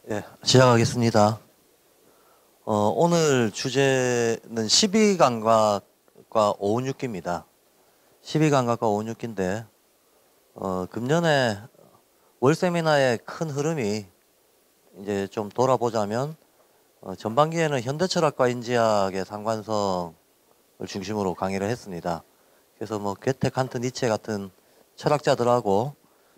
예, 시작하겠습니다. 오늘 주제는 12감각과 오운육기입니다. 12감각과 오운육기인데, 금년에 월세미나의 큰 흐름이 이제 좀 돌아보자면, 전반기에는 현대철학과 인지학의 상관성을 중심으로 강의를 했습니다. 그래서 뭐, 괴테, 칸트, 니체 같은 철학자들하고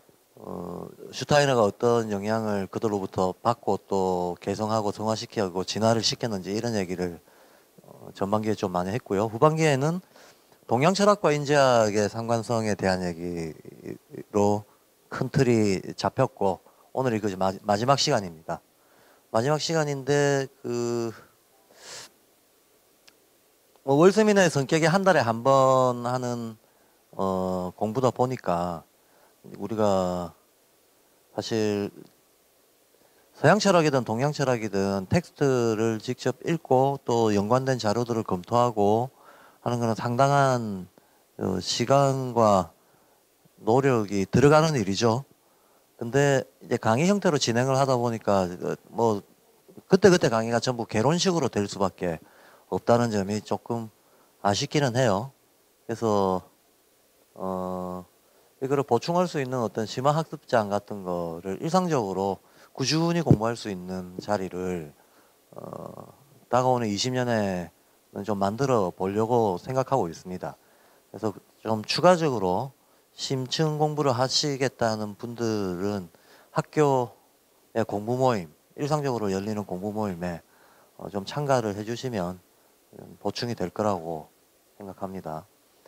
슈타이너가 어떤 영향을 그들로부터 받고 또 개성하고 성화시키고 진화를 시켰는지 이런 얘기를 전반기에 좀 많이 했고요. 후반기에는 동양 철학과 인지학의 상관성에 대한 얘기로 큰 틀이 잡혔고, 오늘이 그 마지막 시간입니다. 마지막 시간인데 뭐 월세미나의 성격이 한 달에 한 번 하는 공부다 보니까 우리가 사실 서양 철학이든 동양 철학이든 텍스트를 직접 읽고 또 연관된 자료들을 검토하고 하는 것은 상당한 시간과 노력이 들어가는 일이죠. 근데 이제 강의 형태로 진행을 하다 보니까 뭐 그때그때 강의가 전부 개론식으로 될 수밖에 없다는 점이 조금 아쉽기는 해요. 그래서 이거를 보충할 수 있는 어떤 심화학습장 같은 거를 일상적으로 꾸준히 공부할 수 있는 자리를 다가오는 20년에는 좀 만들어 보려고 생각하고 있습니다. 그래서 좀 추가적으로 심층 공부를 하시겠다는 분들은 학교의 공부 모임, 일상적으로 열리는 공부 모임에 좀 참가를 해주시면 보충이 될 거라고 생각합니다.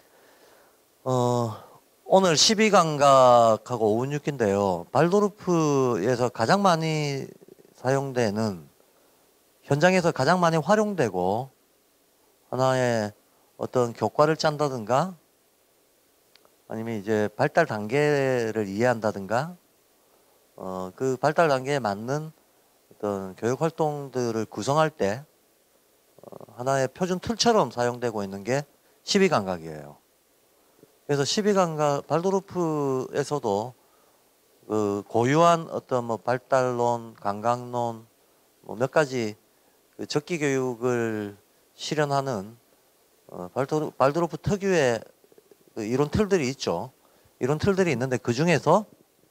오늘 12감각하고 오운육기인데요. 발도르프에서 가장 많이 사용되는, 현장에서 가장 많이 활용되고 하나의 어떤 교과를 짠다든가 아니면 이제 발달 단계를 이해한다든가 그 발달 단계에 맞는 어떤 교육 활동들을 구성할 때 하나의 표준 틀처럼 사용되고 있는 게 12감각이에요. 그래서 12감각, 발도르프에서도 그 고유한 어떤 뭐 발달론, 감각론, 뭐 몇 가지 그 적기 교육을 실현하는 발도르프 특유의 그 이론 틀들이 있죠. 이론 틀들이 있는데 그 중에서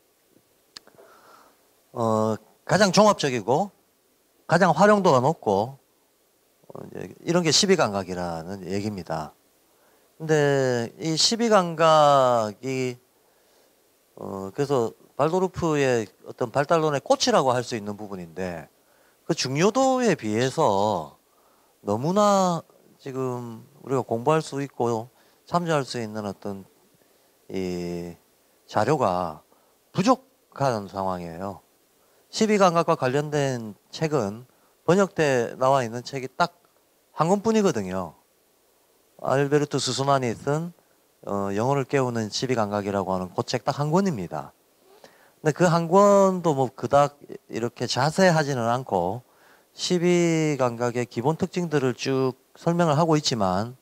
가장 종합적이고 가장 활용도가 높고 이제 이런 게 12감각이라는 얘기입니다. 근데 이 12감각이 그래서 발도르프의 어떤 발달론의 꽃이라고 할 수 있는 부분인데 그 중요도에 비해서 너무나 지금 우리가 공부할 수 있고 참조할 수 있는 어떤 이 자료가 부족한 상황이에요. 12감각과 관련된 책은 번역돼 나와 있는 책이 딱 한 권뿐이거든요. 알베르토 스수만이 쓴 영혼을 깨우는 12감각이라고 하는 그 책 딱 한 권입니다. 근데 그 한 권도 뭐 그닥 이렇게 자세하지는 않고 12감각의 기본 특징들을 쭉 설명을 하고 있지만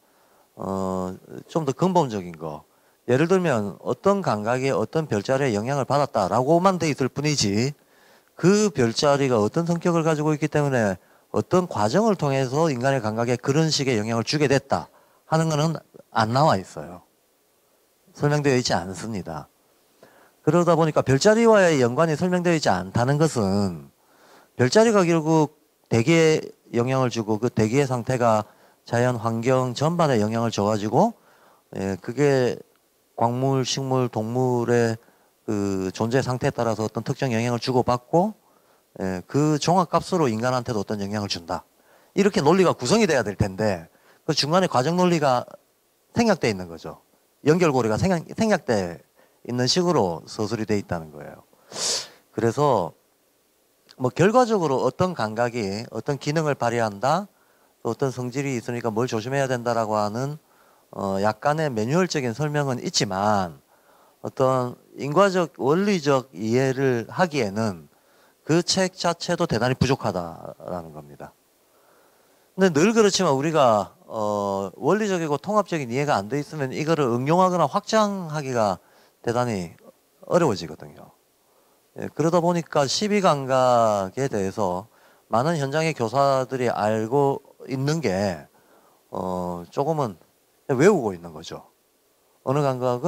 좀 더 근본적인 거, 예를 들면 어떤 감각이 어떤 별자리에 영향을 받았다라고만 돼 있을 뿐이지 그 별자리가 어떤 성격을 가지고 있기 때문에 어떤 과정을 통해서 인간의 감각에 그런 식의 영향을 주게 됐다 하는 것은 안 나와 있어요. 설명되어 있지 않습니다. 그러다 보니까 별자리와의 연관이 설명되어 있지 않다는 것은 별자리가 결국 대기에 영향을 주고 그 대기의 상태가 자연 환경 전반에 영향을 줘가지고 그게 광물, 식물, 동물의 그 존재 상태에 따라서 어떤 특정 영향을 주고받고 그 종합값으로 인간한테도 어떤 영향을 준다. 이렇게 논리가 구성이 돼야 될 텐데 그 중간에 과정 논리가 생략되어 있는 거죠. 연결고리가 생략되어 있는 식으로 서술이 되어 있다는 거예요. 그래서 뭐 결과적으로 어떤 감각이 어떤 기능을 발휘한다, 또 어떤 성질이 있으니까 뭘 조심해야 된다라고 하는 약간의 매뉴얼적인 설명은 있지만 어떤 인과적 원리적 이해를 하기에는 그 책 자체도 대단히 부족하다라는 겁니다. 근데 늘 그렇지만 우리가 원리적이고 통합적인 이해가 안 돼 있으면 이거를 응용하거나 확장하기가 대단히 어려워지거든요. 그러다 보니까 12감각에 대해서 많은 현장의 교사들이 알고 있는 게 조금은 외우고 있는 거죠. 어느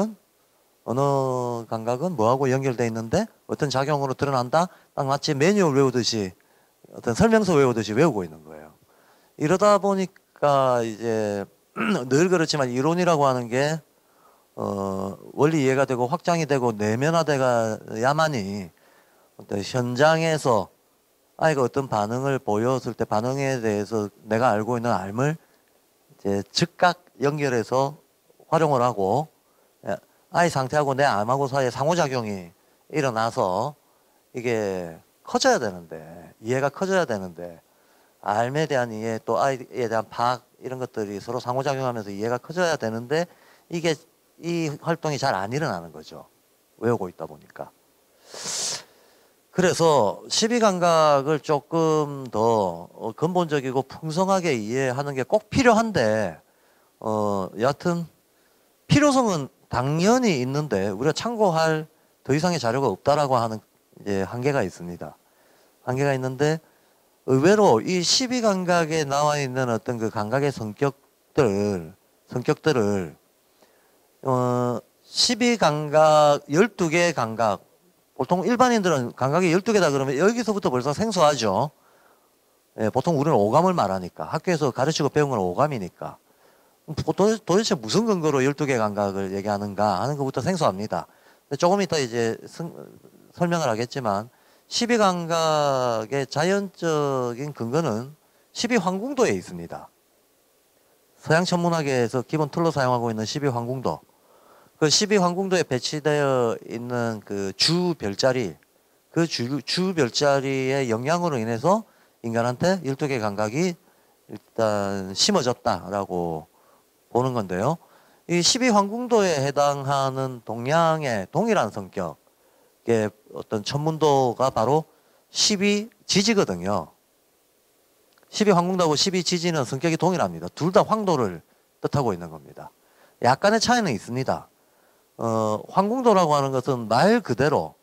감각은 뭐하고 연결되어 있는데 어떤 작용으로 드러난다? 딱 마치 매뉴얼 외우듯이 어떤 설명서 외우듯이 외우고 있는 거예요. 이러다 보니까 이제 늘 그렇지만 이론이라고 하는 게 원리 이해가 되고 확장이 되고 내면화돼야만이 어떤 현장에서 아이가 어떤 반응을 보였을 때 반응에 대해서 내가 알고 있는 알을 이제 즉각 연결해서 활용을 하고 아이 상태하고 내 암하고 사이에 상호작용이 일어나서 이게 커져야 되는데 이해가 커져야 되는데 암에 대한 이해 또 아이에 대한 파악 이런 것들이 서로 상호작용하면서 이해가 커져야 되는데 이게 이 활동이 잘 안 일어나는 거죠. 외우고 있다 보니까. 그래서 12감각을 조금 더 근본적이고 풍성하게 이해하는 게 꼭 필요한데 여하튼 필요성은 당연히 있는데 우리가 참고할 더 이상의 자료가 없다라고 하는 이제 한계가 있습니다. 한계가 있는데 의외로 이 12감각에 나와 있는 어떤 그 감각의 성격들을 12감각 12개의 감각 보통 일반인들은 감각이 12개다 그러면 여기서부터 벌써 생소하죠. 보통 우리는 오감을 말하니까 학교에서 가르치고 배운 건 오감이니까 도대체 무슨 근거로 12개 감각을 얘기하는가 하는 것부터 생소합니다. 근데 조금 이따 이제 설명을 하겠지만 12감각의 자연적인 근거는 12환궁도에 있습니다. 서양 천문학에서 기본 틀로 사용하고 있는 12환궁도. 그 12환궁도에 배치되어 있는 그 주 별자리, 그 주 별자리의 영향으로 인해서 인간한테 12개 감각이 일단 심어졌다라고 보는 건데요. 이 12환궁도에 해당하는 동양의 동일한 성격의 어떤 천문도가 바로 12지지거든요. 12환궁도하고 12지지는 성격이 동일합니다. 둘 다 황도를 뜻하고 있는 겁니다. 약간의 차이는 있습니다. 황궁도라고 하는 것은 말 그대로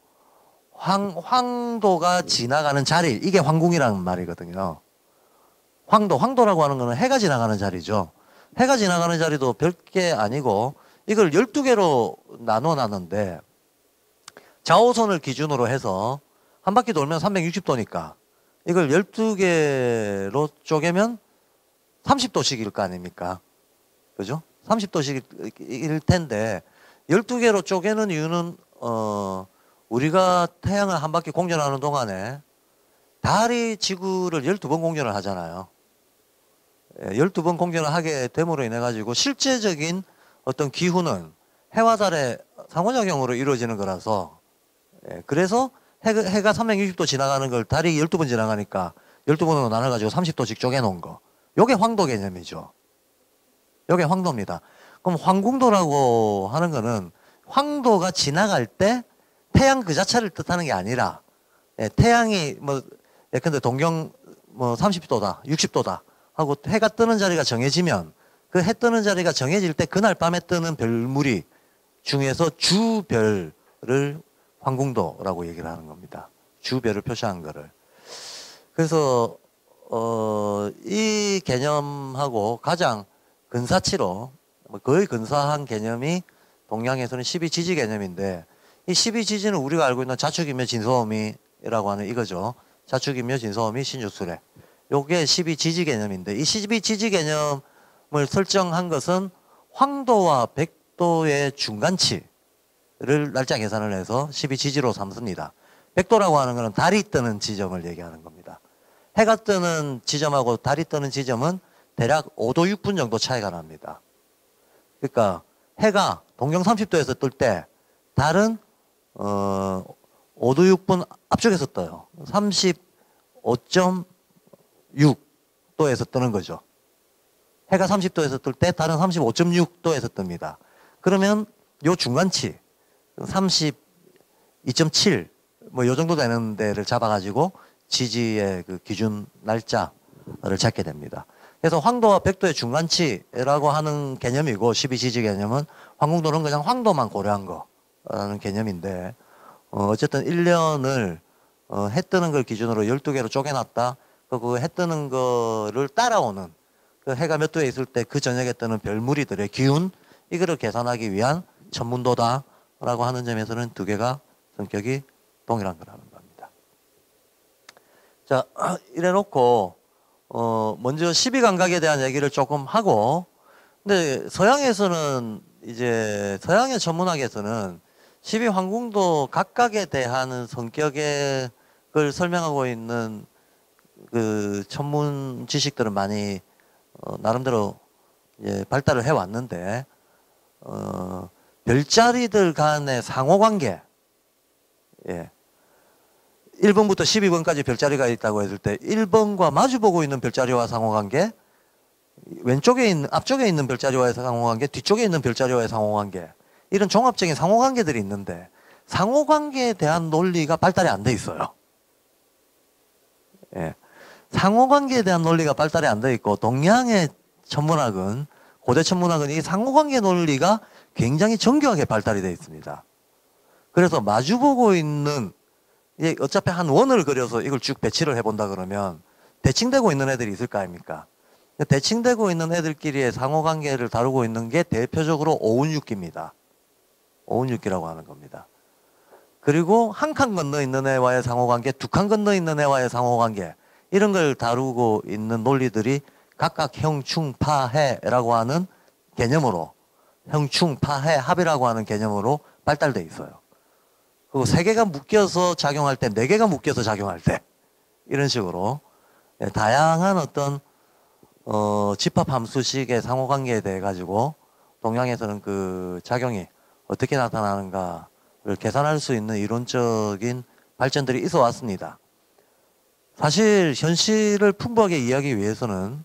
황도가 지나가는 자리, 이게 황궁이라는 말이거든요. 황도라고 하는 것은 해가 지나가는 자리죠. 해가 지나가는 자리도 별게 아니고 이걸 12개로 나눠놨는데 좌우선을 기준으로 해서 한 바퀴 돌면 360도니까 이걸 12개로 쪼개면 30도씩일 거 아닙니까? 그죠? 30도씩일 텐데 12개로 쪼개는 이유는 우리가 태양을 한 바퀴 공전하는 동안에 달이 지구를 12번 공전을 하잖아요. 12번 공전을 하게 됨으로 인해 가지고 실제적인 어떤 기후는 해와 달의 상호작용으로 이루어지는 거라서 그래서 해가 360도 지나가는 걸 달이 12번 지나가니까 12번으로 나눠가지고 30도씩 쪼개놓은 거. 요게 황도 개념이죠. 요게 황도입니다. 그럼 황궁도라고 하는 거는 황도가 지나갈 때 태양 그 자체를 뜻하는 게 아니라 태양이 뭐 예컨대 동경 뭐 30도다, 60도다 하고 해가 뜨는 자리가 정해지면 그 해 뜨는 자리가 정해질 때 그날 밤에 뜨는 별무리 중에서 주별을 황궁도라고 얘기를 하는 겁니다. 주별을 표시한 거를. 그래서 이 개념하고 가장 근사치로 거의 근사한 개념이 동양에서는 12지지 개념인데 이 12지지는 우리가 알고 있는 자축인묘 진소음이라고 하는 이거죠. 자축인묘 진소음이 신유술에. 요게 12지지 개념인데 이 12지지 개념을 설정한 것은 황도와 백도의 중간치를 날짜 계산을 해서 12지지로 삼습니다. 백도라고 하는 것은 달이 뜨는 지점을 얘기하는 겁니다. 해가 뜨는 지점하고 달이 뜨는 지점은 대략 5도 6분 정도 차이가 납니다. 그러니까 해가 동경 30도에서 뜰 때 달은 5도 6분 앞쪽에서 떠요. 35.6도에서 뜨는 거죠. 해가 30도에서 뜰 때 달은 35.6도에서 뜹니다. 그러면 요 중간치 32.7 뭐 요 정도 되는 데를 잡아가지고 지지의 그 기준 날짜를 찾게 됩니다. 그래서 황도와 백도의 중간치라고 하는 개념이고 12지지 개념은 황궁도는 그냥 황도만 고려한 거라는 개념인데 어쨌든 1년을 해 뜨는 걸 기준으로 12개로 쪼개놨다. 그 해 뜨는 거를 따라오는 그 해가 몇 도에 있을 때 그 저녁에 뜨는 별무리들의 기운 이거를 계산하기 위한 천문도다라고 하는 점에서는 두 개가 성격이 동일한 거라는 겁니다. 자, 이래 놓고 먼저 12감각에 대한 얘기를 조금 하고, 근데 서양에서는 이제 서양의 천문학에서는 12황궁도 각각에 대한 성격의 걸 설명하고 있는 그 천문 지식들은 많이 나름대로 예, 발달을 해 왔는데 별자리들 간의 상호관계, 예, 1번부터 12번까지 별자리가 있다고 했을 때 1번과 마주보고 있는 별자리와 상호관계, 왼쪽에 있는 앞쪽에 있는 별자리와의 상호관계, 뒤쪽에 있는 별자리와의 상호관계, 이런 종합적인 상호관계들이 있는데 상호관계에 대한 논리가 발달이 안 돼 있어요. 예. 상호관계에 대한 논리가 발달이 안 돼 있고, 동양의 천문학은, 고대 천문학은 이 상호관계 논리가 굉장히 정교하게 발달이 되어 있습니다. 그래서 마주보고 있는, 이게 어차피 한 원을 그려서 이걸 쭉 배치를 해본다 그러면 대칭되고 있는 애들이 있을 거 아닙니까? 대칭되고 있는 애들끼리의 상호관계를 다루고 있는 게 대표적으로 오운육기입니다. 오운육기라고 하는 겁니다. 그리고 한 칸 건너 있는 애와의 상호관계, 두 칸 건너 있는 애와의 상호관계, 이런 걸 다루고 있는 논리들이 각각 형충파해라고 하는 개념으로, 형충파해 합이라고 하는 개념으로 발달돼 있어요. 그리고 세 개가 묶여서 작용할 때, 네 개가 묶여서 작용할 때, 이런 식으로 다양한 어떤 집합함수식의 상호관계에 대해 가지고 동양에서는 그 작용이 어떻게 나타나는가를 계산할 수 있는 이론적인 발전들이 있어 왔습니다. 사실 현실을 풍부하게 이해하기 위해서는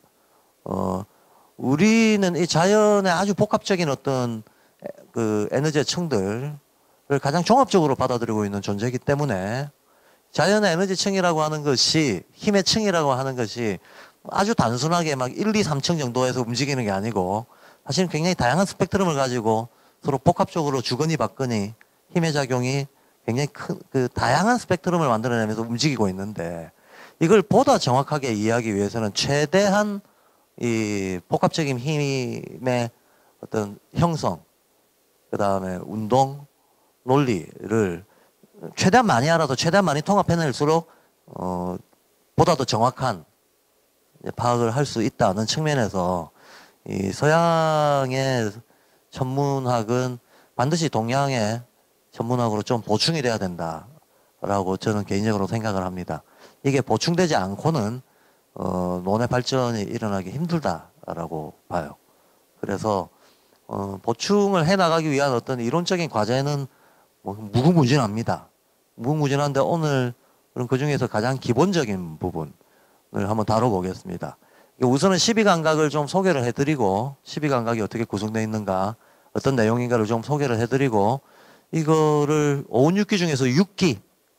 우리는 이 자연의 아주 복합적인 어떤 그 에너지의 층들을 가장 종합적으로 받아들이고 있는 존재이기 때문에 자연의 에너지 층이라고 하는 것이, 힘의 층이라고 하는 것이 아주 단순하게 막 1, 2, 3층 정도에서 움직이는 게 아니고 사실은 굉장히 다양한 스펙트럼을 가지고 서로 복합적으로 주거니 받거니 힘의 작용이 굉장히 큰 그 다양한 스펙트럼을 만들어내면서 움직이고 있는데, 이걸 보다 정확하게 이해하기 위해서는 최대한 이 복합적인 힘의 어떤 형성, 그 다음에 운동, 논리를 최대한 많이 알아서 최대한 많이 통합해낼수록 보다 더 정확한 파악을 할 수 있다는 측면에서 이 서양의 천문학은 반드시 동양의 천문학으로 좀 보충이 돼야 된다라고 저는 개인적으로 생각을 합니다. 이게 보충되지 않고는 논의 발전이 일어나기 힘들다라고 봐요. 그래서 보충을 해나가기 위한 어떤 이론적인 과제는 뭐 무궁무진합니다. 무궁무진한데 오늘 그 중에서 가장 기본적인 부분을 한번 다뤄보겠습니다. 우선은 12감각을 좀 소개를 해드리고 12감각이 어떻게 구성되어 있는가, 어떤 내용인가를 좀 소개를 해드리고, 이거를 오운육기 중에서 육기,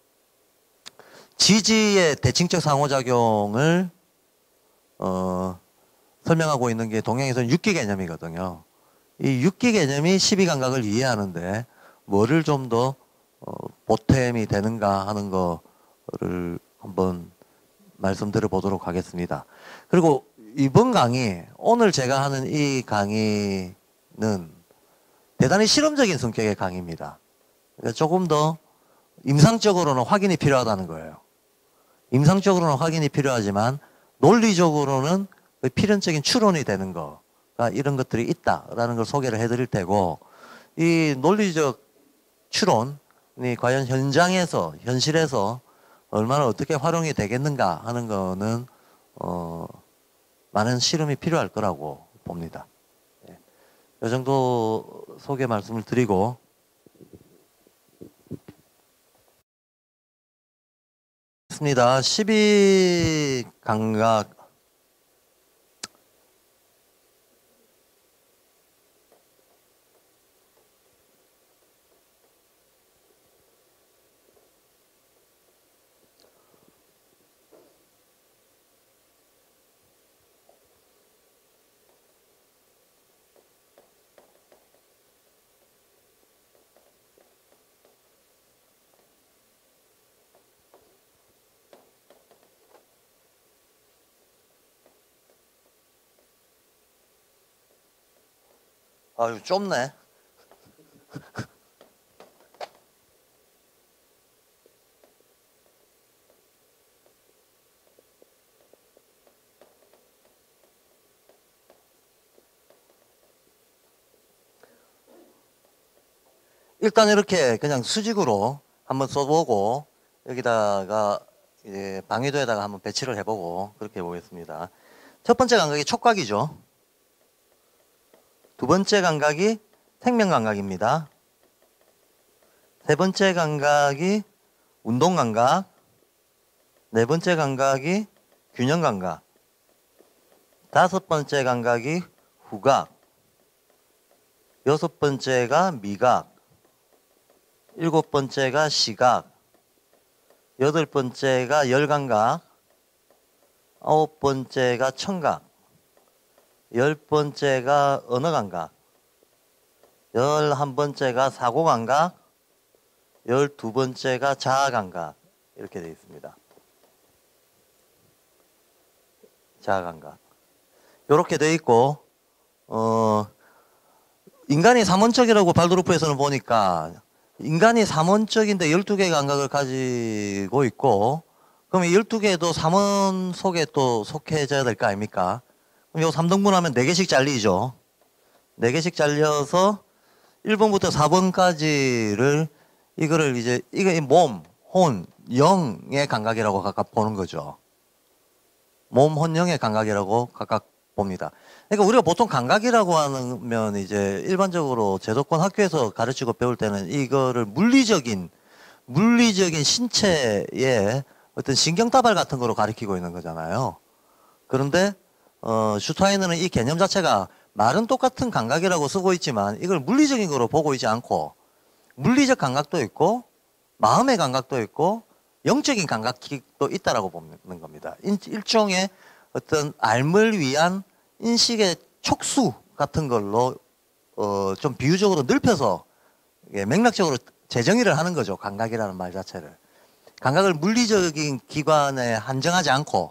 지지의 대칭적 상호작용을 설명하고 있는 게 동양에서는 육기 개념이거든요. 이 육기 개념이 12감각을 이해하는데 뭐를 좀 더 보탬이 되는가 하는 거를 한번 말씀드려 보도록 하겠습니다. 그리고 이번 강의, 오늘 제가 하는 이 강의는 대단히 실험적인 성격의 강의입니다. 그러니까 조금 더 임상적으로는 확인이 필요하다는 거예요. 임상적으로는 확인이 필요하지만 논리적으로는 필연적인 추론이 되는 거가 이런 것들이 있다라는 걸 소개를 해드릴 테고, 이 논리적 추론이 과연 현장에서, 현실에서 얼마나 어떻게 활용이 되겠는가 하는 거는 많은 실험이 필요할 거라고 봅니다. 이 정도 소개 말씀을 드리고, 있습니다. 12감각 아유, 좁네. 일단 이렇게 그냥 수직으로 한번 써보고 여기다가 이제 방위도에다가 한번 배치를 해보고 그렇게 해보겠습니다. 첫 번째 감각이 촉각이죠. 두 번째 감각이 생명 감각입니다. 세 번째 감각이 운동 감각. 네 번째 감각이 균형 감각. 다섯 번째 감각이 후각. 여섯 번째가 미각. 일곱 번째가 시각. 여덟 번째가 열감각. 아홉 번째가 청각. 열 번째가 언어감각. 11번째가 사고감각. 12번째가 자아감각. 이렇게 되어 있습니다. 자아감각. 이렇게 되어 있고, 인간이 삼원적이라고 발도르프에서는 보니까 인간이 삼원적인데 12개의 감각을 가지고 있고, 그럼 이 12개도 삼원 속에 또 속해져야 될 거 아닙니까? 그럼 요 3등분 하면 4개씩 잘리죠. 4개씩 잘려서 1번부터 4번까지를 이거를 이제 이거 몸, 혼, 영의 감각이라고 각각 보는 거죠. 몸, 혼, 영의 감각이라고 각각 봅니다. 그러니까 우리가 보통 감각이라고 하면 이제 일반적으로 제도권 학교에서 가르치고 배울 때는 이거를 물리적인 신체의 어떤 신경다발 같은 거로 가르치고 있는 거잖아요. 그런데 슈타이너는 이 개념 자체가 말은 똑같은 감각이라고 쓰고 있지만 이걸 물리적인 거로 보고 있지 않고 물리적 감각도 있고 마음의 감각도 있고 영적인 감각도 있다라고 보는 겁니다. 일종의 어떤 알을 위한 인식의 촉수 같은 걸로 좀 비유적으로 넓혀서 맥락적으로 재정의를 하는 거죠. 감각이라는 말 자체를. 감각을 물리적인 기관에 한정하지 않고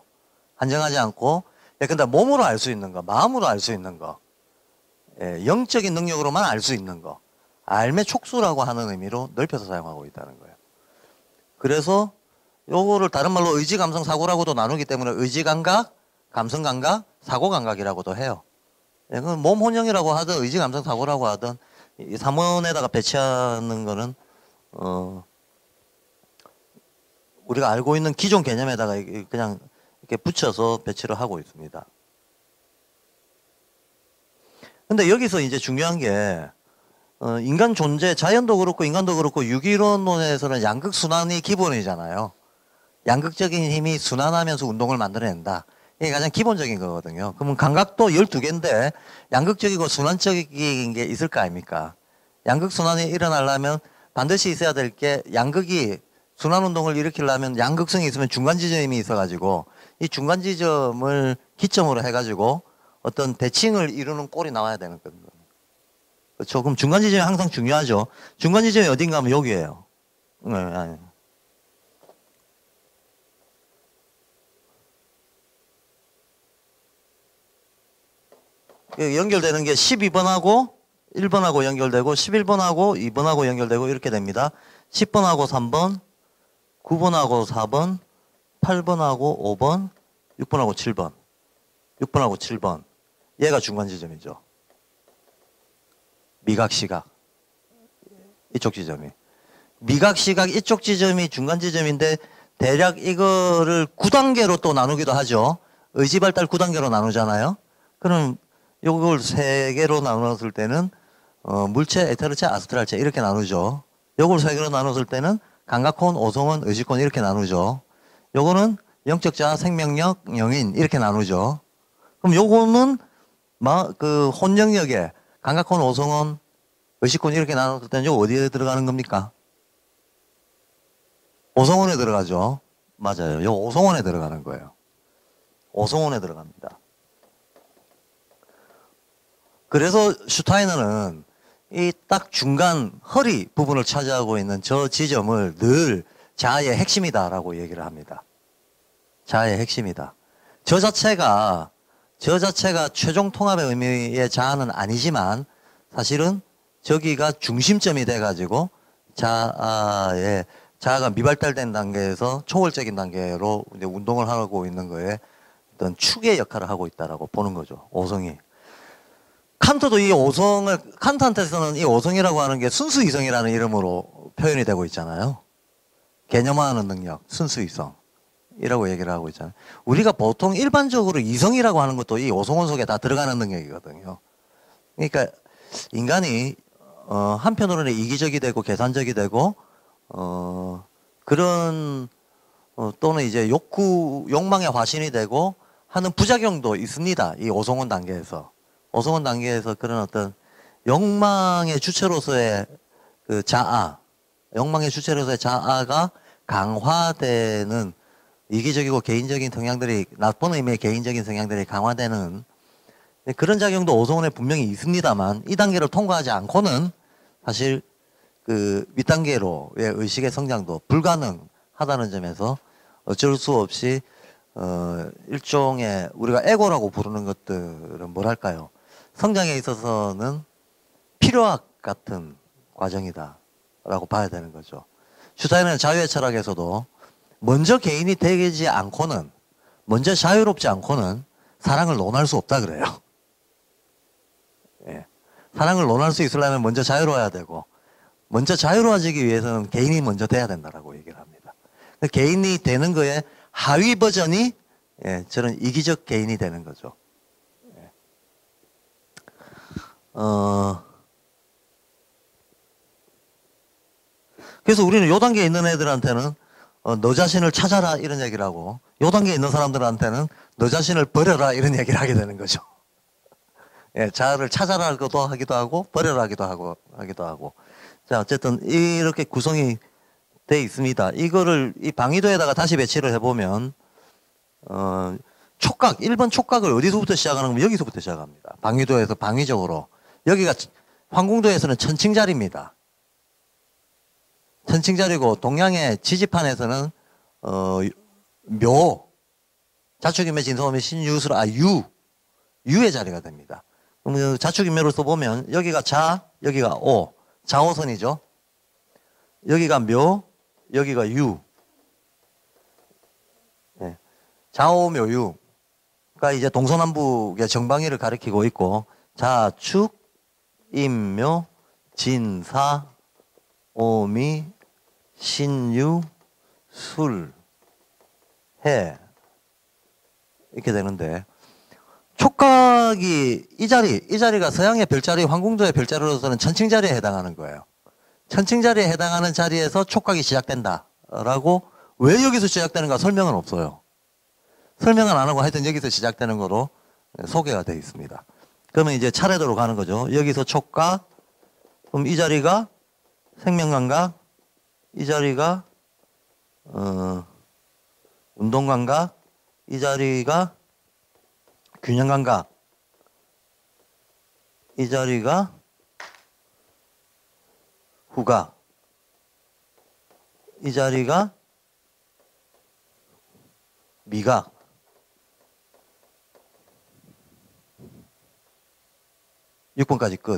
근데 몸으로 알 수 있는 거, 마음으로 알 수 있는 거, 영적인 능력으로만 알 수 있는 거, 알의 촉수라고 하는 의미로 넓혀서 사용하고 있다는 거예요. 그래서 요거를 다른 말로 의지, 감성, 사고라고도 나누기 때문에 의지 감각, 감성 감각, 사고 감각이라고도 해요. 몸 혼영이라고 하든 의지, 감성, 사고라고 하든 이 3원에다가 배치하는 거는 우리가 알고 있는 기존 개념에다가 그냥 이렇게 붙여서 배치를 하고 있습니다. 근데 여기서 이제 중요한 게 인간 존재, 자연도 그렇고 인간도 그렇고 유기론론에서는 양극순환이 기본이잖아요. 양극적인 힘이 순환하면서 운동을 만들어낸다. 이게 가장 기본적인 거거든요. 그러면 감각도 12개인데 양극적이고 순환적인 게 있을 거 아닙니까? 양극순환이 일어나려면 반드시 있어야 될 게 양극이 순환운동을 일으키려면 양극성이 있으면 중간지점이 있어가지고 이 중간지점을 기점으로 해가지고 어떤 대칭을 이루는 꼴이 나와야 되는 겁니다. 그렇죠. 그럼 중간지점이 항상 중요하죠. 중간지점이 어딘가 하면 여기에요. 네, 아니. 연결되는 게 12번하고 1번하고 연결되고 11번하고 2번하고 연결되고 이렇게 됩니다. 10번하고 3번, 9번하고 4번, 8번하고 5번, 6번하고 7번. 6번하고 7번. 얘가 중간 지점이죠. 미각, 시각. 이쪽 지점이. 미각, 시각 이쪽 지점이 중간 지점인데 대략 이거를 9단계로 또 나누기도 하죠. 의지발달 9단계로 나누잖아요. 그럼 요걸 3개로 나눴을 때는 물체, 에테르체, 아스트랄체 이렇게 나누죠. 요걸 3개로 나눴을 때는 감각혼, 오성혼, 의식혼 이렇게 나누죠. 요거는 영적자, 생명력, 영인 이렇게 나누죠. 그럼 요거는 그 혼영력에 감각혼, 오성혼, 의식혼 이렇게 나눴을 때는 요 어디에 들어가는 겁니까? 오성혼에 들어가죠. 맞아요. 요 오성혼에 들어가는 거예요. 오성혼에 들어갑니다. 그래서 슈타이너는 이 딱 중간 허리 부분을 차지하고 있는 저 지점을 늘 자아의 핵심이다라고 얘기를 합니다. 자아의 핵심이다. 저 자체가 최종 통합의 의미의 자아는 아니지만 사실은 저기가 중심점이 돼가지고 자아가 미발달된 단계에서 초월적인 단계로 이제 운동을 하고 있는 거에 어떤 축의 역할을 하고 있다라고 보는 거죠. 오성이. 칸트도 이 오성을, 칸트한테서는 이 오성이라고 하는 게 순수이성이라는 이름으로 표현이 되고 있잖아요. 개념화하는 능력, 순수이성이라고 얘기를 하고 있잖아요. 우리가 보통 일반적으로 이성이라고 하는 것도 이 오성원 속에 다 들어가는 능력이거든요. 그러니까 인간이 한편으로는 이기적이 되고 계산적이 되고 그런 또는 이제 욕망의 화신이 되고 하는 부작용도 있습니다. 이 오성원 단계에서. 오성원 단계에서 그런 어떤 욕망의 주체로서의 그 욕망의 주체로서의 자아가 강화되는 이기적이고 개인적인 성향들이, 나쁜 의미의 개인적인 성향들이 강화되는 그런 작용도 오성원에 분명히 있습니다만, 이 단계를 통과하지 않고는 사실 그 윗단계로의 의식의 성장도 불가능하다는 점에서 어쩔 수 없이 일종의 우리가 에고라고 부르는 것들은 뭐랄까요, 성장에 있어서는 필요악 같은 과정이다 라고 봐야 되는 거죠. 슈타인은 자유의 철학에서도 먼저 개인이 되지 않고는, 먼저 자유롭지 않고는 사랑을 논할 수 없다 그래요. 예. 사랑을 논할 수 있으려면 먼저 자유로워야 되고, 먼저 자유로워지기 위해서는 개인이 먼저 돼야 된다라고 얘기를 합니다. 개인이 되는 거에 하위 버전이 저는 이기적 개인이 되는 거죠. 그래서 우리는 요 단계에 있는 애들한테는 너 자신을 찾아라 이런 얘기를 하고, 요 단계에 있는 사람들한테는 너 자신을 버려라 이런 얘기를 하게 되는 거죠. 예, 자아를 찾아라기도 하기도 하고 버려라 하기도 하고. 자, 어쨌든 이렇게 구성이 돼 있습니다. 이거를 이 방위도에다가 다시 배치를 해보면 촉각, 1번 촉각을 어디서부터 시작하는 거면 여기서부터 시작합니다. 방위도에서 방위적으로. 여기가 황궁도에서는 천칭자리입니다. 천칭자리고 동양의 지지판에서는 묘, 자축인묘 진성호묘 신유술 유의 자리가 됩니다. 그럼 자축인묘를 써보면 여기가 자, 여기가 오, 자오선이죠. 여기가 묘, 여기가 유. 네. 자오묘유가 이제 동서남북의 정방위를 가리키고 있고, 자축, 인묘, 진사, 오미, 신유, 술, 해 이렇게 되는데, 촉각이 이 자리가 서양의 별자리, 황궁도의 별자리로서는 천칭자리에 해당하는 거예요. 천칭자리에 해당하는 자리에서 촉각이 시작된다라고, 왜 여기서 시작되는가 설명은 없어요. 설명은 안 하고 하여튼 여기서 시작되는 거로 소개가 되어 있습니다. 그러면 이제 차례대로 가는 거죠. 여기서 촉각, 그럼 이 자리가 생명감각, 이 자리가 운동감각, 이 자리가 균형감각, 이 자리가 후각, 이 자리가 미각, 6번까지 끝.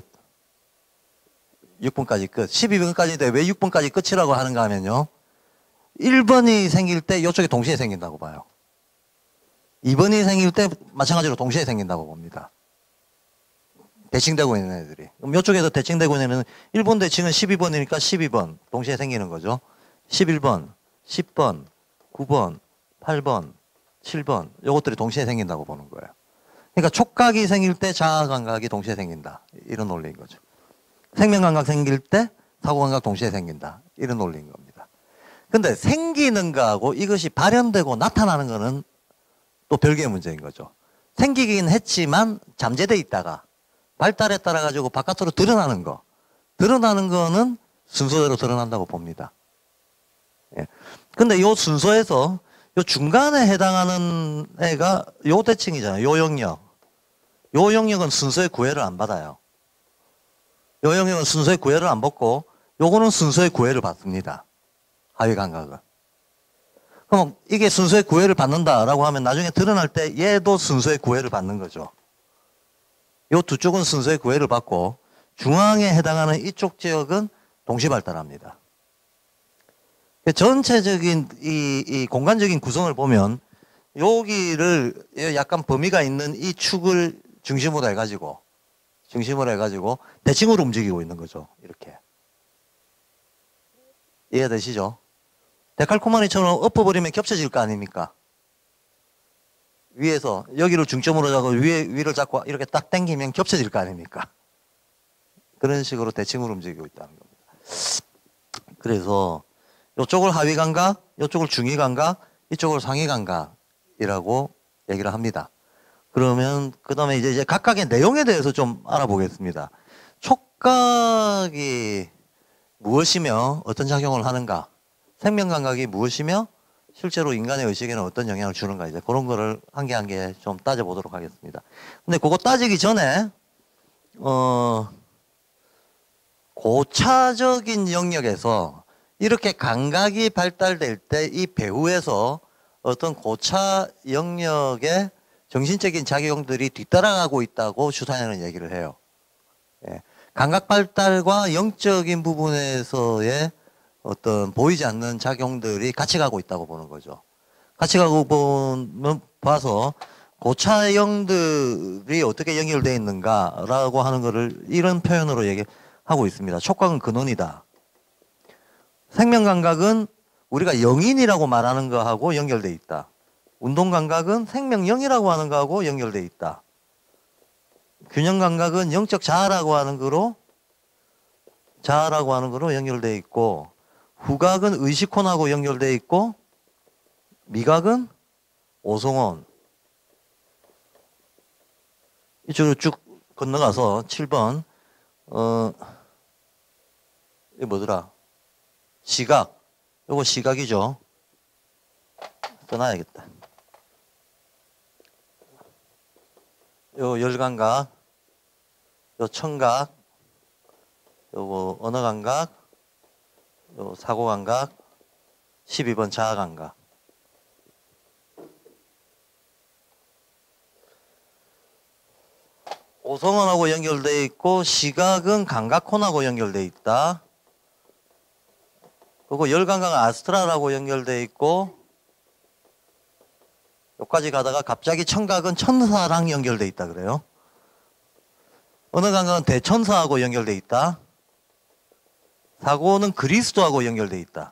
6번까지 끝. 12번까지인데 왜 6번까지 끝이라고 하는가 하면요, 1번이 생길 때 이쪽에 동시에 생긴다고 봐요. 2번이 생길 때 마찬가지로 동시에 생긴다고 봅니다. 대칭되고 있는 애들이. 그럼 이쪽에서 대칭되고 있는 애는 1번 대칭은 12번이니까 12번 동시에 생기는 거죠. 11번, 10번, 9번, 8번, 7번 이것들이 동시에 생긴다고 보는 거예요. 그러니까 촉각이 생길 때 자아감각이 동시에 생긴다. 이런 논리인 거죠. 생명감각 생길 때 사고감각 동시에 생긴다. 이런 논리인 겁니다. 근데 생기는 거하고 이것이 발현되고 나타나는 거는 또 별개의 문제인 거죠. 생기긴 했지만 잠재돼 있다가 발달에 따라 가지고 바깥으로 드러나는 거는 순서대로 드러난다고 봅니다. 예. 근데 요 순서에서 요 중간에 해당하는 애가 요 대칭이잖아요. 요 영역. 요 영역은 순서의 구애를 안 받아요. 요 영역은 순서의 구애를 안 받고 요거는 순서의 구애를 받습니다. 하위 감각은. 그럼 이게 순서의 구애를 받는다라고 하면 나중에 드러날 때 얘도 순서의 구애를 받는 거죠. 요 두 쪽은 순서의 구애를 받고 중앙에 해당하는 이쪽 지역은 동시 발달합니다. 전체적인 이 공간적인 구성을 보면 여기를 약간 범위가 있는 이 축을 중심으로 해가지고 대칭으로 움직이고 있는 거죠. 이렇게. 이해되시죠? 데칼코마니처럼 엎어버리면 겹쳐질 거 아닙니까? 위에서 여기를 중점으로 잡고 위를 잡고 이렇게 딱 당기면 겹쳐질 거 아닙니까? 그런 식으로 대칭으로 움직이고 있다는 겁니다. 그래서 이쪽을 하위 감각, 이쪽을 중위 감각, 이쪽을 상위 감각이라고 얘기를 합니다. 그러면 그 다음에 이제 각각의 내용에 대해서 좀 알아보겠습니다. 촉각이 무엇이며 어떤 작용을 하는가? 생명 감각이 무엇이며 실제로 인간의 의식에는 어떤 영향을 주는가? 이제 그런 거를 한 개 한 개 좀 따져보도록 하겠습니다. 근데 그거 따지기 전에 고차적인 영역에서 이렇게 감각이 발달될 때 이 배후에서 어떤 고차 영역의 정신적인 작용들이 뒤따라가고 있다고 슈타인은 얘기를 해요. 예. 감각 발달과 영적인 부분에서의 어떤 보이지 않는 작용들이 같이 가고 있다고 보는 거죠. 같이 가고 봐서 고차형들이 어떻게 연결되어 있는가라고 하는 거를 이런 표현으로 얘기하고 있습니다. 촉각은 근원이다. 생명감각은 우리가 영인이라고 말하는 거하고 연결되어 있다. 운동감각은 생명영이라고 하는 거하고 연결되어 있다. 균형감각은 영적 자아라고 하는 거로 연결되어 있고, 후각은 의식혼하고 연결되어 있고, 미각은 오성혼. 이쪽으로 쭉 건너가서 7번 이게 뭐더라? 시각. 요거 시각이죠. 써놔야겠다. 요 열감각, 요 청각, 요거 언어감각, 요 사고감각, 12번 자아감각. 오성원하고 연결되어 있고, 시각은 감각혼하고 연결되어 있다. 그리고 열감각은 아스트랄하고 연결되어 있고, 여기까지 가다가 갑자기 청각은 천사랑 연결되어 있다 그래요. 언어감각은 대천사하고 연결되어 있다. 사고는 그리스도하고 연결되어 있다.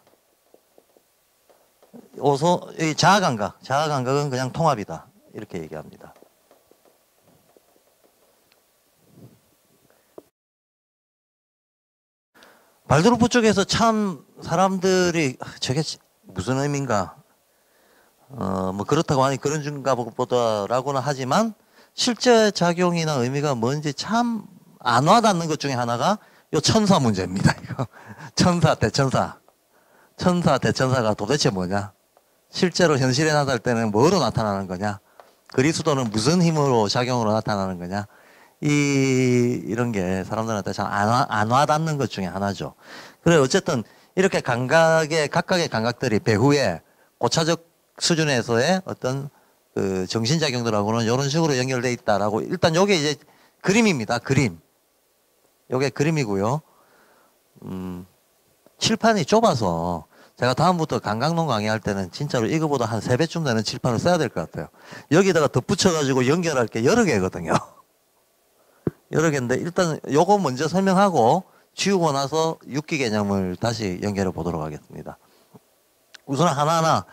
이 자아감각은 그냥 통합이다. 이렇게 얘기합니다. 발도르프 쪽에서 참 사람들이 저게 무슨 의미인가? 뭐 그렇다고 하니 그런 중가 보다라고는 하지만 실제 작용이나 의미가 뭔지 참 안 와닿는 것 중에 하나가 요 천사 문제입니다. 이거 천사, 대천사가 도대체 뭐냐? 실제로 현실에 나타날 때는 뭐로 나타나는 거냐? 그리스도는 무슨 힘으로 작용으로 나타나는 거냐? 이런 게 사람들한테 참 안 와닿는 것 중에 하나죠. 그래 어쨌든 이렇게 각각의 감각들이 배후에 고차적 수준에서의 어떤 그 정신작용들하고는 이런 식으로 연결되어 있다라고 일단 요게 이제 그림입니다. 그림. 요게 그림이고요. 칠판이 좁아서 제가 다음부터 감각론 강의할 때는 진짜로 이거보다 한 3배쯤 되는 칠판을 써야 될 것 같아요. 여기다가 덧붙여가지고 연결할 게 여러 개거든요. 여러 개인데 일단 요거 먼저 설명하고 지우고 나서 육기 개념을 다시 연결해 보도록 하겠습니다. 우선 하나하나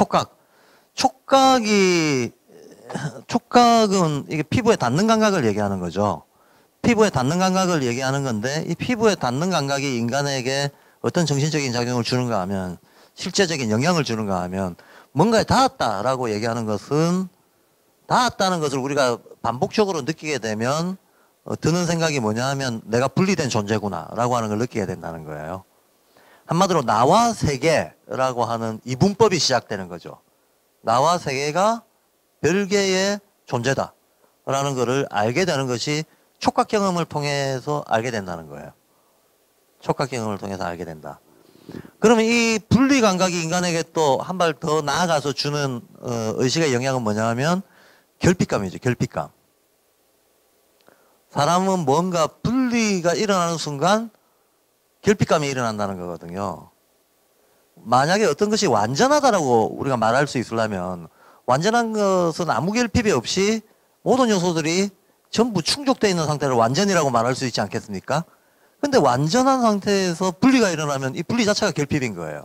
촉각은 이게 피부에 닿는 감각을 얘기하는 거죠. 피부에 닿는 감각을 얘기하는 건데 이 피부에 닿는 감각이 인간에게 어떤 정신적인 작용을 주는가 하면 실제적인 영향을 주는가 하면 뭔가에 닿았다라고 얘기하는 것은 닿았다는 것을 우리가 반복적으로 느끼게 되면 드는 생각이 뭐냐 하면 내가 분리된 존재구나 라고 하는 걸 느끼게 된다는 거예요. 한마디로 나와 세계라고 하는 이분법이 시작되는 거죠. 나와 세계가 별개의 존재다 라는 것을 알게 되는 것이 촉각 경험을 통해서 알게 된다는 거예요. 촉각 경험을 통해서 알게 된다. 그러면 이 분리 감각이 인간에게 또 한 발 더 나아가서 주는 의식의 영향은 뭐냐 하면 결핍감이죠. 결핍감. 사람은 뭔가 분리가 일어나는 순간 결핍감이 일어난다는 거거든요. 만약에 어떤 것이 완전하다라고 우리가 말할 수 있으려면 완전한 것은 아무 결핍이 없이 모든 요소들이 전부 충족되어 있는 상태를 완전이라고 말할 수 있지 않겠습니까? 근데 완전한 상태에서 분리가 일어나면 이 분리 자체가 결핍인 거예요.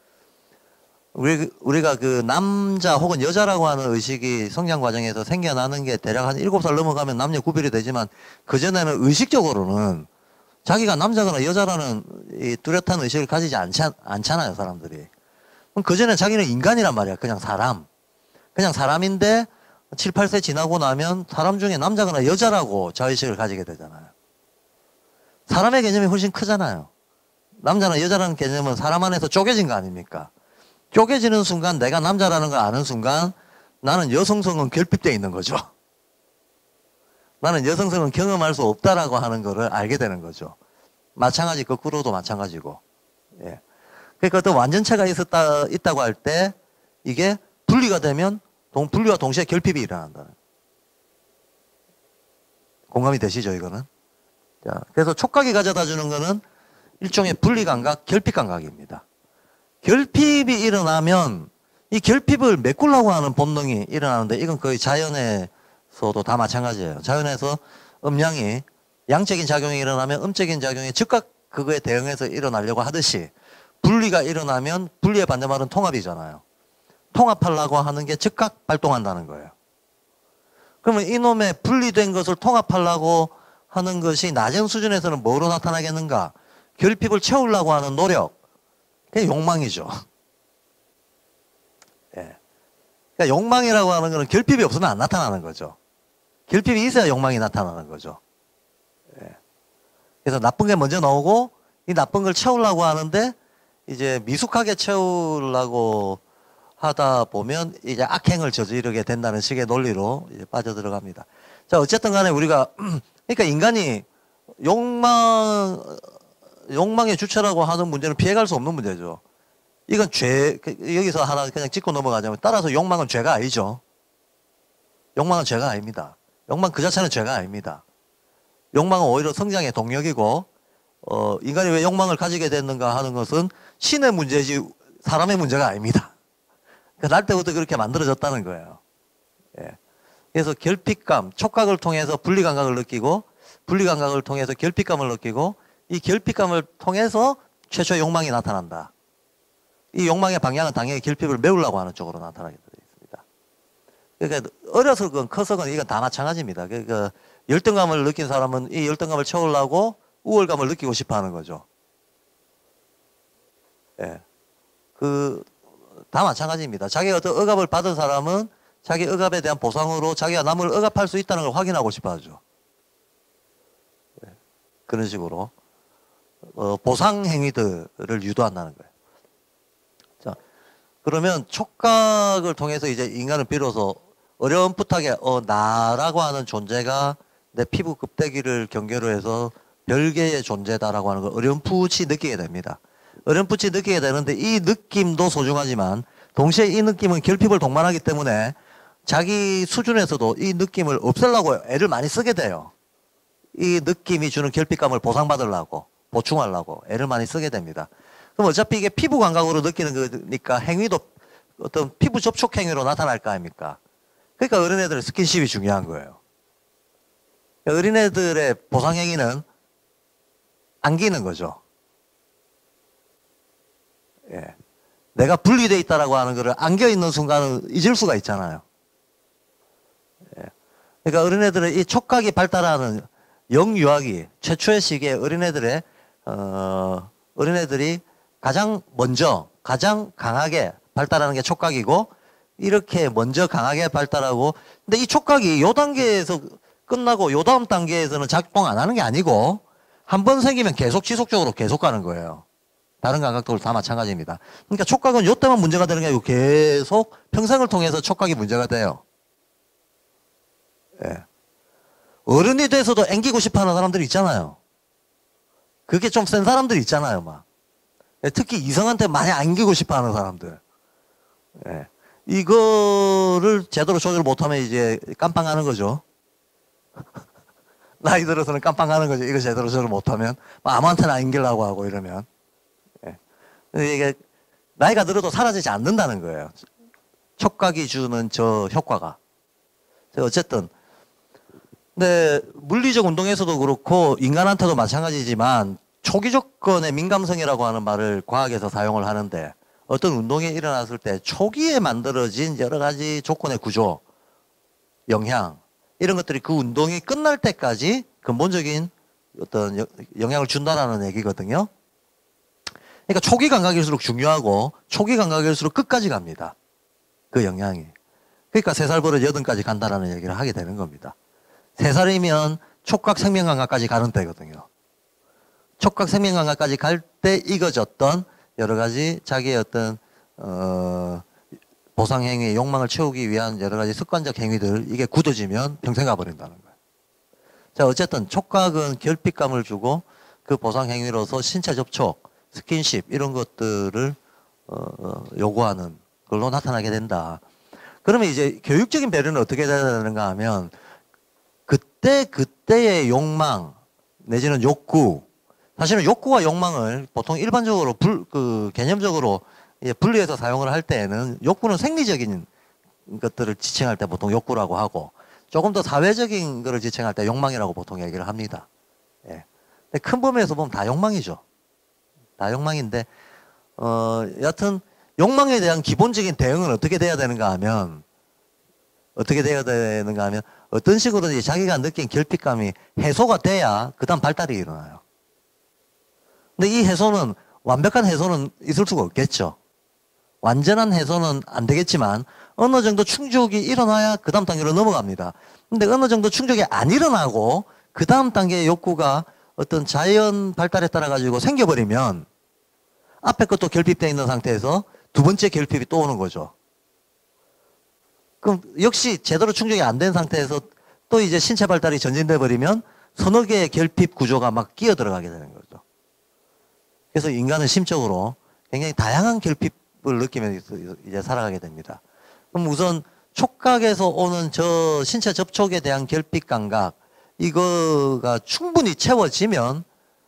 우리가 그 남자 혹은 여자라고 하는 의식이 성장 과정에서 생겨나는 게 대략 한 7살 넘어가면 남녀 구별이 되지만 그전에는 의식적으로는 자기가 남자거나 여자라는 이 뚜렷한 의식을 가지지 않잖아요, 사람들이. 그럼 그전에 자기는 인간이란 말이야. 그냥 사람. 그냥 사람인데 7, 8세 지나고 나면 사람 중에 남자거나 여자라고 자의식을 가지게 되잖아요. 사람의 개념이 훨씬 크잖아요. 남자나 여자라는 개념은 사람 안에서 쪼개진 거 아닙니까? 쪼개지는 순간 내가 남자라는 걸 아는 순간 나는 여성성은 결핍되어 있는 거죠. 나는 여성성은 경험할 수 없다라고 하는 거를 알게 되는 거죠. 마찬가지 거꾸로도 마찬가지고. 예. 그러니까 어떤 완전체가 있다고 할 때 이게 분리가 되면 분리와 동시에 결핍이 일어난다. 공감이 되시죠, 이거는? 자, 그래서 촉각이 가져다 주는 거는 일종의 분리 감각, 결핍 감각입니다. 결핍이 일어나면 이 결핍을 메꾸려고 하는 본능이 일어나는데 이건 거의 자연에서도 다 마찬가지예요. 자연에서 음양이 양적인 작용이 일어나면 음적인 작용이 즉각 그거에 대응해서 일어나려고 하듯이 분리가 일어나면 분리의 반대말은 통합이잖아요. 통합하려고 하는 게 즉각 발동한다는 거예요. 그러면 이놈의 분리된 것을 통합하려고 하는 것이 낮은 수준에서는 뭐로 나타나겠는가? 결핍을 채우려고 하는 노력. 그게 욕망이죠. 예. 그러니까 욕망이라고 하는 것은 결핍이 없으면 안 나타나는 거죠. 결핍이 있어야 욕망이 나타나는 거죠. 예. 그래서 나쁜 게 먼저 나오고 이 나쁜 걸 채우려고 하는데 이제 미숙하게 채우려고 하다 보면 이제 악행을 저지르게 된다는 식의 논리로 이제 빠져들어갑니다. 자, 어쨌든 간에 우리가 그러니까 인간이 욕망의 주체라고 하는 문제는 피해갈 수 없는 문제죠. 이건 여기서 하나 그냥 짚고 넘어가자면 따라서 욕망은 죄가 아니죠. 욕망은 죄가 아닙니다. 욕망 그 자체는 죄가 아닙니다. 욕망은 오히려 성장의 동력이고, 인간이 왜 욕망을 가지게 됐는가 하는 것은 신의 문제지 사람의 문제가 아닙니다. 날 때부터 그렇게 만들어졌다는 거예요. 예. 그래서 결핍감, 촉각을 통해서 분리감각을 느끼고, 분리감각을 통해서 결핍감을 느끼고, 이 결핍감을 통해서 최초의 욕망이 나타난다. 이 욕망의 방향은 당연히 결핍을 메우려고 하는 쪽으로 나타나게 되어 있습니다. 그러니까 어려서건 커서건 이건 다 마찬가지입니다. 그러니까 열등감을 느낀 사람은 이 열등감을 채우려고 우월감을 느끼고 싶어 하는 거죠. 예. 다 마찬가지입니다. 자기가 어떤 억압을 받은 사람은 자기 억압에 대한 보상으로 자기가 남을 억압할 수 있다는 걸 확인하고 싶어 하죠. 예. 그런 식으로. 보상 행위들을 유도한다는 거예요. 자, 그러면 촉각을 통해서 이제 인간은 비로소 어렴풋하게 나라고 하는 존재가 내 피부 껍데기를 경계로 해서 별개의 존재다라고 하는 걸 어렴풋이 느끼게 됩니다. 어렴풋이 느끼게 되는데 이 느낌도 소중하지만 동시에 이 느낌은 결핍을 동반하기 때문에 자기 수준에서도 이 느낌을 없애려고 애를 많이 쓰게 돼요. 이 느낌이 주는 결핍감을 보상받으려고, 보충하려고 애를 많이 쓰게 됩니다. 그럼 어차피 이게 피부 감각으로 느끼는 거니까 행위도 어떤 피부 접촉 행위로 나타날 거 아닙니까? 그러니까 어린애들의 스킨십이 중요한 거예요. 어린애들의 보상 행위는 안기는 거죠. 예. 내가 분리되어 있다라고 하는 거를 안겨 있는 순간은 잊을 수가 있잖아요. 예. 그러니까 어린애들의 이 촉각이 발달하는 영유아기 최초의 시기에 어린애들이 가장 먼저 가장 강하게 발달하는 게 촉각이고 이렇게 먼저 강하게 발달하고 근데 이 촉각이 요 단계에서 끝나고 요 다음 단계에서는 작동 안 하는 게 아니고 한 번 생기면 계속 지속적으로 계속 가는 거예요. 다른 감각도 다 마찬가지입니다. 그러니까 촉각은 요 때만 문제가 되는 게 아니고 계속 평생을 통해서 촉각이 문제가 돼요. 예. 어른이 돼서도 앵기고 싶어 하는 사람들이 있잖아요. 그게 좀 센 사람들이 있잖아요, 막. 특히 이성한테 많이 안기고 싶어 하는 사람들. 예. 이거를 제대로 조절 못하면 이제 깜빵하는 거죠. 나이 들어서는 깜빡하는 거죠. 이거 제대로 저를 못하면. 아무한테나 안 인기려고 하고 이러면. 예. 이게 나이가 들어도 사라지지 않는다는 거예요. 촉각이 주는 저 효과가. 어쨌든. 근데 물리적 운동에서도 그렇고 인간한테도 마찬가지지만 초기 조건의 민감성이라고 하는 말을 과학에서 사용을 하는데 어떤 운동이 일어났을 때 초기에 만들어진 여러 가지 조건의 구조, 영향 이런 것들이 그 운동이 끝날 때까지 근본적인 어떤 영향을 준다라는 얘기거든요. 그러니까 초기 감각일수록 중요하고 초기 감각일수록 끝까지 갑니다. 그 영향이. 그러니까 3살 버릇 80까지 간다라는 얘기를 하게 되는 겁니다. 3살이면 촉각 생명감각까지 가는 때거든요. 촉각 생명감각까지 갈 때 익어졌던 여러 가지 자기의 어떤 보상행위, 욕망을 채우기 위한 여러 가지 습관적 행위들 이게 굳어지면 평생 가버린다는 거예요. 자, 어쨌든 촉각은 결핍감을 주고 그 보상행위로서 신체 접촉, 스킨십 이런 것들을 요구하는 걸로 나타나게 된다. 그러면 이제 교육적인 배려는 어떻게 돼야 되는가 하면 그때의 욕망 내지는 욕구, 사실은 욕구와 욕망을 보통 일반적으로 개념적으로 분리해서 사용을 할 때에는 욕구는 생리적인 것들을 지칭할 때 보통 욕구라고 하고 조금 더 사회적인 것을 지칭할 때 욕망이라고 보통 얘기를 합니다. 예. 근데 큰 범위에서 보면 다 욕망이죠. 다 욕망인데 여하튼 욕망에 대한 기본적인 대응은 어떻게 돼야 되는가 하면 어떤 식으로든지 자기가 느낀 결핍감이 해소가 돼야 그 다음 발달이 일어나요. 근데 이 해소는 완벽한 해소는 있을 수가 없겠죠. 완전한 해소는 안 되겠지만 어느 정도 충족이 일어나야 그 다음 단계로 넘어갑니다. 근데 어느 정도 충족이 안 일어나고 그 다음 단계의 욕구가 어떤 자연 발달에 따라 가지고 생겨버리면 앞에 것도 결핍되어 있는 상태에서 두 번째 결핍이 또 오는 거죠. 그럼 역시 제대로 충족이 안 된 상태에서 또 이제 신체 발달이 전진돼 버리면 서너 개의 결핍 구조가 막 끼어 들어가게 되는 거죠. 그래서 인간은 심적으로 굉장히 다양한 결핍을 느끼면서 이제 살아가게 됩니다. 그럼 우선 촉각에서 오는 저 신체 접촉에 대한 결핍 감각, 이거가 충분히 채워지면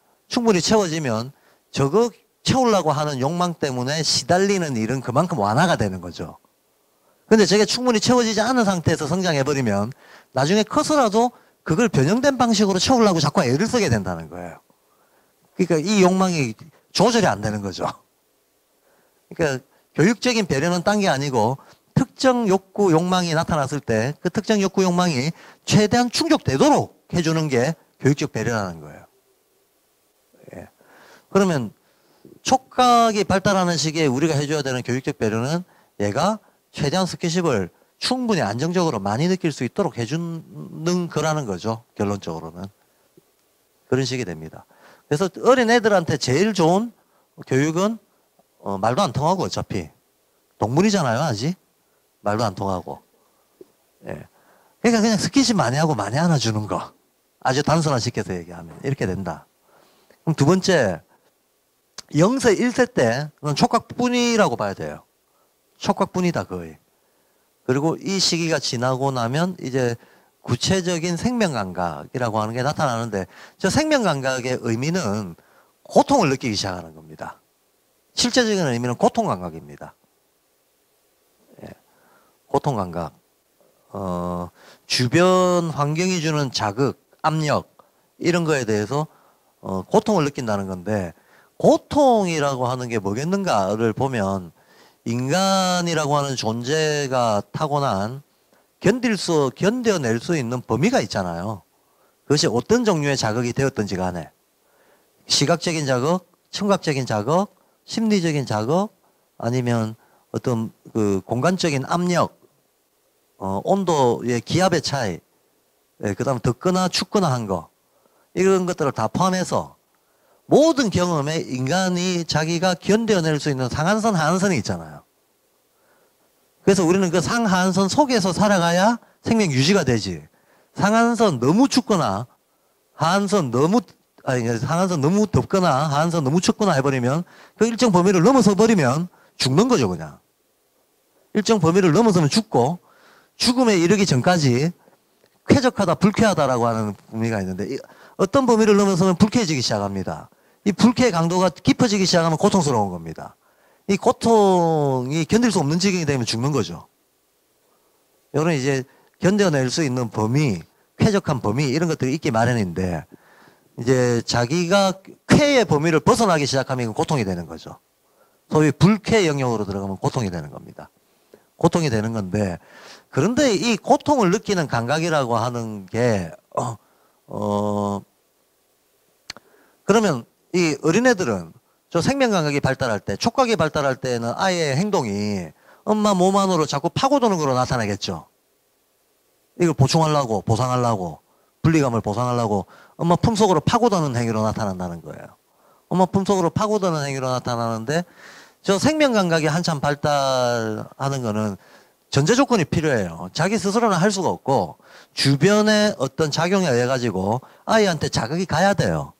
저거 채우려고 하는 욕망 때문에 시달리는 일은 그만큼 완화가 되는 거죠. 근데 저게 충분히 채워지지 않은 상태에서 성장해버리면 나중에 커서라도 그걸 변형된 방식으로 채우려고 자꾸 애를 쓰게 된다는 거예요. 그러니까 이 욕망이 조절이 안 되는 거죠. 그러니까 교육적인 배려는 딴 게 아니고 특정 욕구, 욕망이 나타났을 때 그 특정 욕구, 욕망이 최대한 충족되도록 해주는 게 교육적 배려라는 거예요. 예. 그러면 촉각이 발달하는 시기에 우리가 해줘야 되는 교육적 배려는 얘가 최대한 스킨십을 충분히 안정적으로 많이 느낄 수 있도록 해주는 거라는 거죠. 결론적으로는. 그런 식이 됩니다. 그래서 어린 애들한테 제일 좋은 교육은 말도 안 통하고 어차피. 동물이잖아요, 아직. 말도 안 통하고. 예. 그러니까 그냥 스킨십 많이 하고 많이 안아주는 거. 아주 단순화시켜서 얘기하면 이렇게 된다. 그럼 두 번째, 0세, 1세 때는 촉각뿐이라고 봐야 돼요. 촉각뿐이다, 거의. 그리고 이 시기가 지나고 나면 이제 구체적인 생명감각이라고 하는 게 나타나는데 저 생명감각의 의미는 고통을 느끼기 시작하는 겁니다. 실제적인 의미는 고통감각입니다. 예. 고통감각. 주변 환경이 주는 자극, 압력 이런 거에 대해서 고통을 느낀다는 건데 고통이라고 하는 게 뭐겠는가를 보면 인간이라고 하는 존재가 타고난 견뎌낼 수 있는 범위가 있잖아요. 그것이 어떤 종류의 자극이 되었든지 간에 시각적인 자극, 청각적인 자극, 심리적인 자극 아니면 어떤 그 공간적인 압력, 온도의 기압의 차이, 그 다음에 덥거나 춥거나 한 거 이런 것들을 다 포함해서 모든 경험에 인간이 자기가 견뎌낼 수 있는 상한선, 하한선이 있잖아요. 그래서 우리는 그 상하한선 속에서 살아가야 생명 유지가 되지. 상한선 너무 춥거나 상한선 너무 덥거나 하한선 너무 춥거나 해버리면 그 일정 범위를 넘어서 버리면 죽는 거죠, 그냥. 일정 범위를 넘어서면 죽고 죽음에 이르기 전까지 쾌적하다, 불쾌하다라고 하는 범위가 있는데 어떤 범위를 넘어서면 불쾌해지기 시작합니다. 이 불쾌의 강도가 깊어지기 시작하면 고통스러운 겁니다. 이 고통이 견딜 수 없는 지경이 되면 죽는 거죠. 이거는 이제 견뎌낼 수 있는 범위, 쾌적한 범위 이런 것들이 있기 마련인데 이제 자기가 쾌의 범위를 벗어나기 시작하면 고통이 되는 거죠. 소위 불쾌 영역으로 들어가면 고통이 되는 겁니다. 고통이 되는 건데 그런데 이 고통을 느끼는 감각이라고 하는 게 그러면 이 어린애들은 저 생명감각이 발달할 때, 촉각이 발달할 때는 아이의 행동이 엄마 몸 안으로 자꾸 파고드는 거로 나타나겠죠. 이걸 보충하려고, 보상하려고, 분리감을 보상하려고 엄마 품속으로 파고드는 행위로 나타난다는 거예요. 엄마 품속으로 파고드는 행위로 나타나는데 저 생명감각이 한참 발달하는 거는 전제 조건이 필요해요. 자기 스스로는 할 수가 없고 주변의 어떤 작용에 의해 가지고 아이한테 자극이 가야 돼요.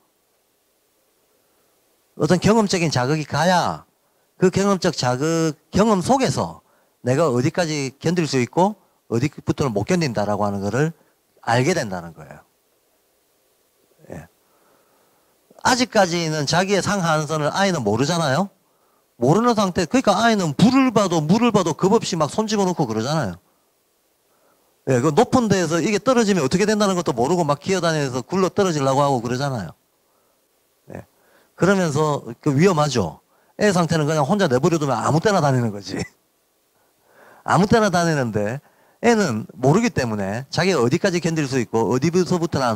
어떤 경험적인 자극이 가야 그 경험적 자극, 경험 속에서 내가 어디까지 견딜 수 있고 어디부터는 못 견딘다라고 하는 거를 알게 된다는 거예요. 예. 아직까지는 자기의 상하한선을 아이는 모르잖아요. 모르는 상태, 그러니까 아이는 물을 봐도 겁없이 막 손 집어넣고 그러잖아요. 예, 그 높은 데에서 이게 떨어지면 어떻게 된다는 것도 모르고 막 기어다니면서 굴러 떨어지려고 하고 그러잖아요. 예. 그러면서 그 위험하죠. 애 상태는 그냥 혼자 내버려두면 아무 때나 다니는 거지. 아무 때나 다니는데 애는 모르기 때문에 자기가 어디까지 견딜 수 있고 어디서부터는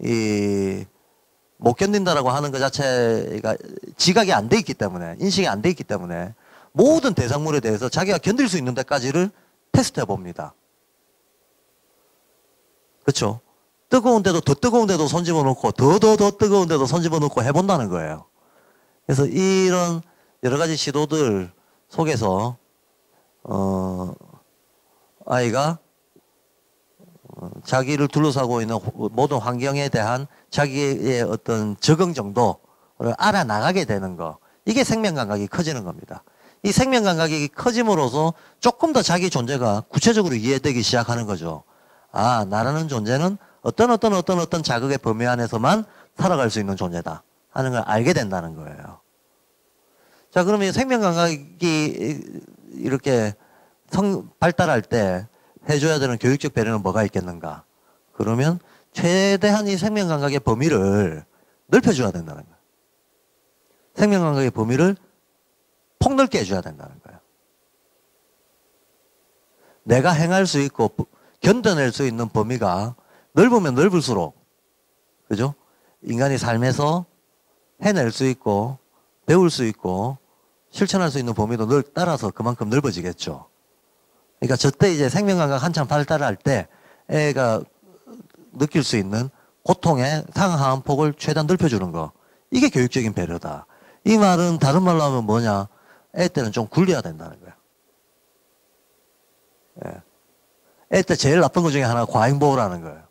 못 견딘다라고 하는 것 자체가 지각이 안 돼 있기 때문에, 인식이 안 돼 있기 때문에 모든 대상물에 대해서 자기가 견딜 수 있는 데까지를 테스트해 봅니다. 그렇죠? 뜨거운데도 더 뜨거운데도 손 집어넣고 더 뜨거운데도 손 집어넣고 해본다는 거예요. 그래서 이런 여러 가지 시도들 속에서 아이가 자기를 둘러싸고 있는 모든 환경에 대한 자기의 어떤 적응 정도를 알아나가게 되는 거. 이게 생명감각이 커지는 겁니다. 이 생명감각이 커짐으로써 조금 더 자기 존재가 구체적으로 이해되기 시작하는 거죠. 아, 나라는 존재는 어떤 자극의 범위 안에서만 살아갈 수 있는 존재다 하는 걸 알게 된다는 거예요. 자, 그러면 생명감각이 이렇게 발달할 때 해줘야 되는 교육적 배려는 뭐가 있겠는가? 그러면 최대한 이 생명감각의 범위를 넓혀줘야 된다는 거예요. 생명감각의 범위를 폭넓게 해줘야 된다는 거예요. 내가 행할 수 있고 견뎌낼 수 있는 범위가 넓으면 넓을수록, 그죠? 인간이 삶에서 해낼 수 있고 배울 수 있고 실천할 수 있는 범위도 따라서 그만큼 넓어지겠죠. 그러니까 저때 이제 생명감각 한참 발달할 때 애가 느낄 수 있는 고통의 상하한 폭을 최대한 넓혀주는 거. 이게 교육적인 배려다. 이 말은 다른 말로 하면 뭐냐? 애 때는 좀 굴려야 된다는 거야. 예. 애 때 제일 나쁜 것 중에 하나가 과잉보호라는 거예요.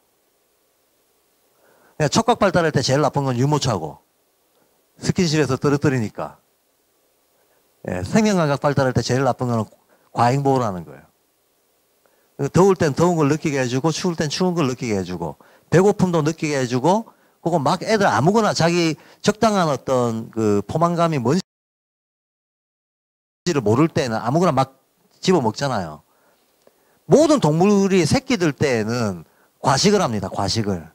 그러니까 촉각 발달할 때 제일 나쁜 건 유모차고 스킨십에서 떨어뜨리니까. 예. 생명감각 발달할 때 제일 나쁜 거는 과잉보호라는 거예요. 더울 땐 더운 걸 느끼게 해주고 추울 땐 추운 걸 느끼게 해주고 배고픔도 느끼게 해주고 그거 막 애들 아무거나 자기 적당한 어떤 그 포만감이 뭔지를 모를 때는 아무거나 막 집어 먹잖아요. 모든 동물이 새끼들 때에는 과식을 합니다. 과식을.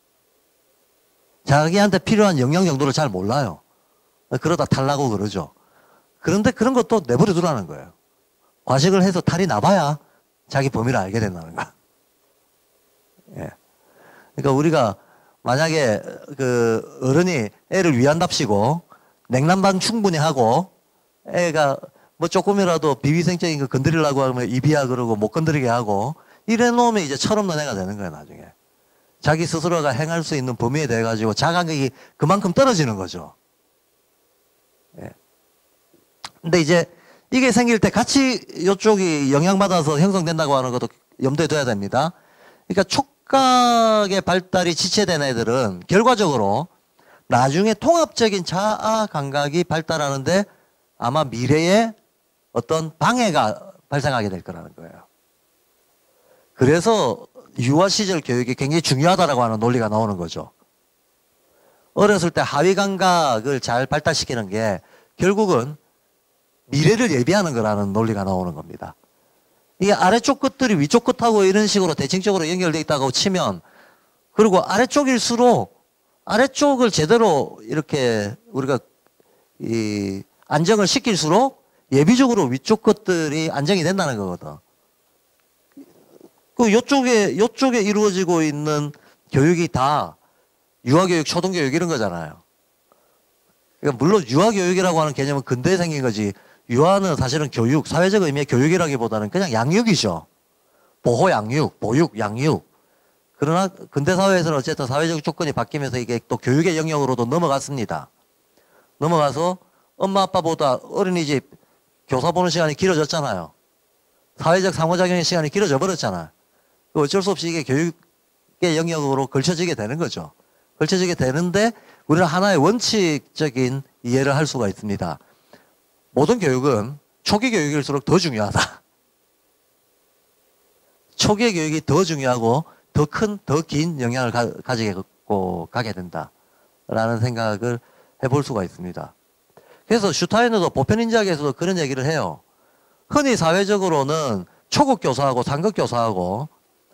자기한테 필요한 영양 정도를 잘 몰라요. 그러다 탈나고 그러죠. 그런데 그런 것도 내버려 두라는 거예요. 과식을 해서 탈이 나봐야 자기 범위를 알게 된다는 거야. 예. 그러니까 우리가 만약에 그 어른이 애를 위한답시고 냉난방 충분히 하고 애가 뭐 조금이라도 비위생적인 거 건드리려고 하면 이비야 그러고 못 건드리게 하고 이래 놓으면 이제 철없는 애가 되는 거야 나중에. 자기 스스로가 행할 수 있는 범위에 대해 가지고 자각이 그만큼 떨어지는 거죠. 예. 근데 이제 이게 생길 때 같이 이쪽이 영향받아서 형성된다고 하는 것도 염두에 둬야 됩니다. 그러니까 촉각의 발달이 지체된 애들은 결과적으로 나중에 통합적인 자아 감각이 발달하는데 아마 미래에 어떤 방해가 발생하게 될 거라는 거예요. 그래서 유아 시절 교육이 굉장히 중요하다라고 하는 논리가 나오는 거죠. 어렸을 때 하위 감각을 잘 발달시키는 게 결국은 미래를 예비하는 거라는 논리가 나오는 겁니다. 이게 아래쪽 끝들이 위쪽 끝하고 이런 식으로 대칭적으로 연결되어 있다고 치면, 그리고 아래쪽일수록 아래쪽을 제대로 이렇게 우리가 이 안정을 시킬수록 예비적으로 위쪽 것들이 안정이 된다는 거거든. 그 요쪽에 이루어지고 있는 교육이 다 유아교육, 초등교육 이런 거잖아요. 그러니까 물론 유아교육이라고 하는 개념은 근대에 생긴 거지, 유아는 사실은 교육, 사회적 의미의 교육이라기보다는 그냥 양육이죠. 보호 양육, 보육, 양육. 그러나 근대 사회에서는 어쨌든 사회적 조건이 바뀌면서 이게 또 교육의 영역으로도 넘어갔습니다. 넘어가서 엄마 아빠보다 어린이집 교사 보는 시간이 길어졌잖아요. 사회적 상호작용의 시간이 길어져 버렸잖아요. 어쩔 수 없이 이게 교육의 영역으로 걸쳐지게 되는 거죠. 걸쳐지게 되는데 우리는 하나의 원칙적인 이해를 할 수가 있습니다. 모든 교육은 초기 교육일수록 더 중요하다. 초기 교육이 더 중요하고 더 큰, 더 긴 영향을 가지고 가게 된다라는 생각을 해볼 수가 있습니다. 그래서 슈타이너도 보편인지학에서도 그런 얘기를 해요. 흔히 사회적으로는 초급 교사하고 상급 교사하고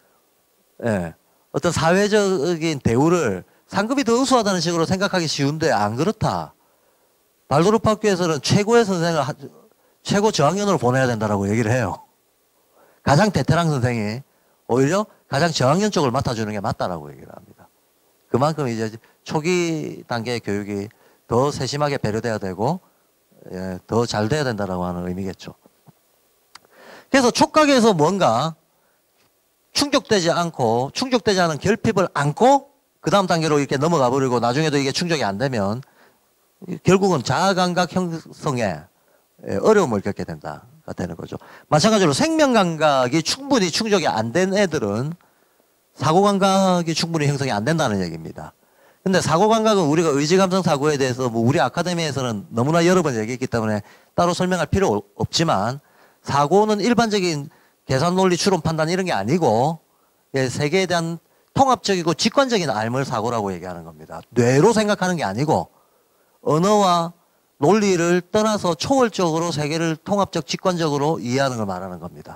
어떤 사회적인 대우를 상급이 더 우수하다는 식으로 생각하기 쉬운데 안 그렇다. 발도르프 학교에서는 최고의 선생을 최고 저학년으로 보내야 된다라고 얘기를 해요. 가장 베테랑 선생이 오히려 가장 저학년 쪽을 맡아주는 게 맞다라고 얘기를 합니다. 그만큼 이제 초기 단계의 교육이 더 세심하게 배려돼야 되고 더 잘 돼야 된다라고 하는 의미겠죠. 그래서 촉각에서 뭔가 충족되지 않은 결핍을 안고 그 다음 단계로 이렇게 넘어가 버리고 나중에도 이게 충족이 안 되면 결국은 자아감각 형성에 어려움을 겪게 된다가 되는 거죠. 마찬가지로 생명감각이 충분히 충족이 안 된 애들은 사고감각이 충분히 형성이 안 된다는 얘기입니다. 근데 사고감각은 우리가 의지감성 사고에 대해서 뭐 우리 아카데미에서는 너무나 여러 번 얘기했기 때문에 따로 설명할 필요 없지만, 사고는 일반적인 계산 논리 추론 판단 이런 게 아니고 세계에 대한 통합적이고 직관적인 알물 사고라고 얘기하는 겁니다. 뇌로 생각하는 게 아니고 언어와 논리를 떠나서 초월적으로 세계를 통합적 직관적으로 이해하는 걸 말하는 겁니다.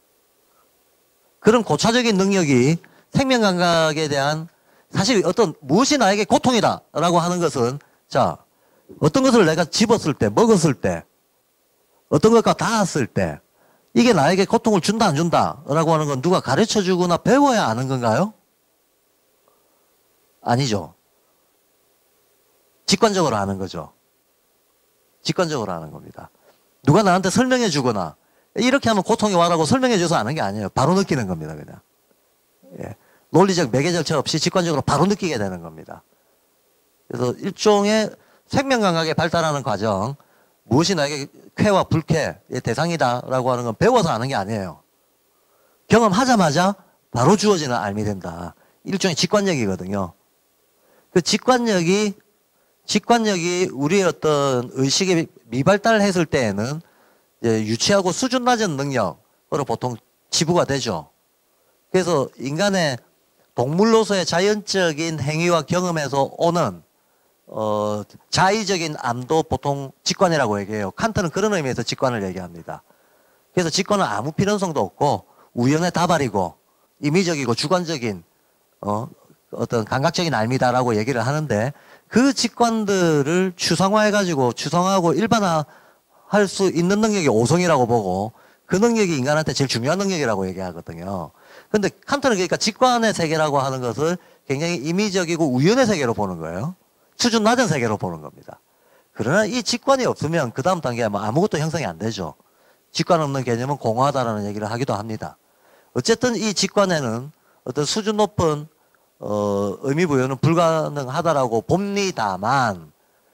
그런 고차적인 능력이 생명감각에 대한, 사실 어떤 무엇이 나에게 고통이다라고 하는 것은, 자, 어떤 것을 내가 집었을 때, 먹었을 때, 어떤 것과 닿았을 때 이게 나에게 고통을 준다 안 준다라고 하는 건 누가 가르쳐주거나 배워야 아는 건가요? 아니죠. 직관적으로 아는 거죠. 직관적으로 아는 겁니다. 누가 나한테 설명해 주거나 이렇게 하면 고통이 와라고 설명해 줘서 아는 게 아니에요. 바로 느끼는 겁니다. 그냥. 논리적 매개 절차 없이 직관적으로 바로 느끼게 되는 겁니다. 그래서 일종의 생명감각에 발달하는 과정, 무엇이 나에게 쾌와 불쾌의 대상이다라고 하는 건 배워서 아는 게 아니에요. 경험하자마자 바로 주어지는 알미 된다. 일종의 직관력이거든요. 그 직관력이 우리의 어떤 의식이 미발달했을 때에는 유치하고 수준 낮은 능력으로 보통 치부가 되죠. 그래서 인간의 동물로서의 자연적인 행위와 경험에서 오는 자의적인 암도 보통 직관이라고 얘기해요. 칸트는 그런 의미에서 직관을 얘기합니다. 그래서 직관은 아무 필연성도 없고 우연의 다발이고 임의적이고 주관적인 어떤 감각적인 알미다라고 얘기를 하는데, 그 직관들을 추상화해가지고 추상화하고 일반화할 수 있는 능력이 오성이라고 보고, 그 능력이 인간한테 제일 중요한 능력이라고 얘기하거든요. 근데 칸트는 그러니까 직관의 세계라고 하는 것을 굉장히 임의적이고 우연의 세계로 보는 거예요. 수준 낮은 세계로 보는 겁니다. 그러나 이 직관이 없으면 그 다음 단계에 아무것도 형성이 안 되죠. 직관 없는 개념은 공허하다라는 얘기를 하기도 합니다. 어쨌든 이 직관에는 어떤 수준 높은 의미 부여는 불가능하다라고 봅니다만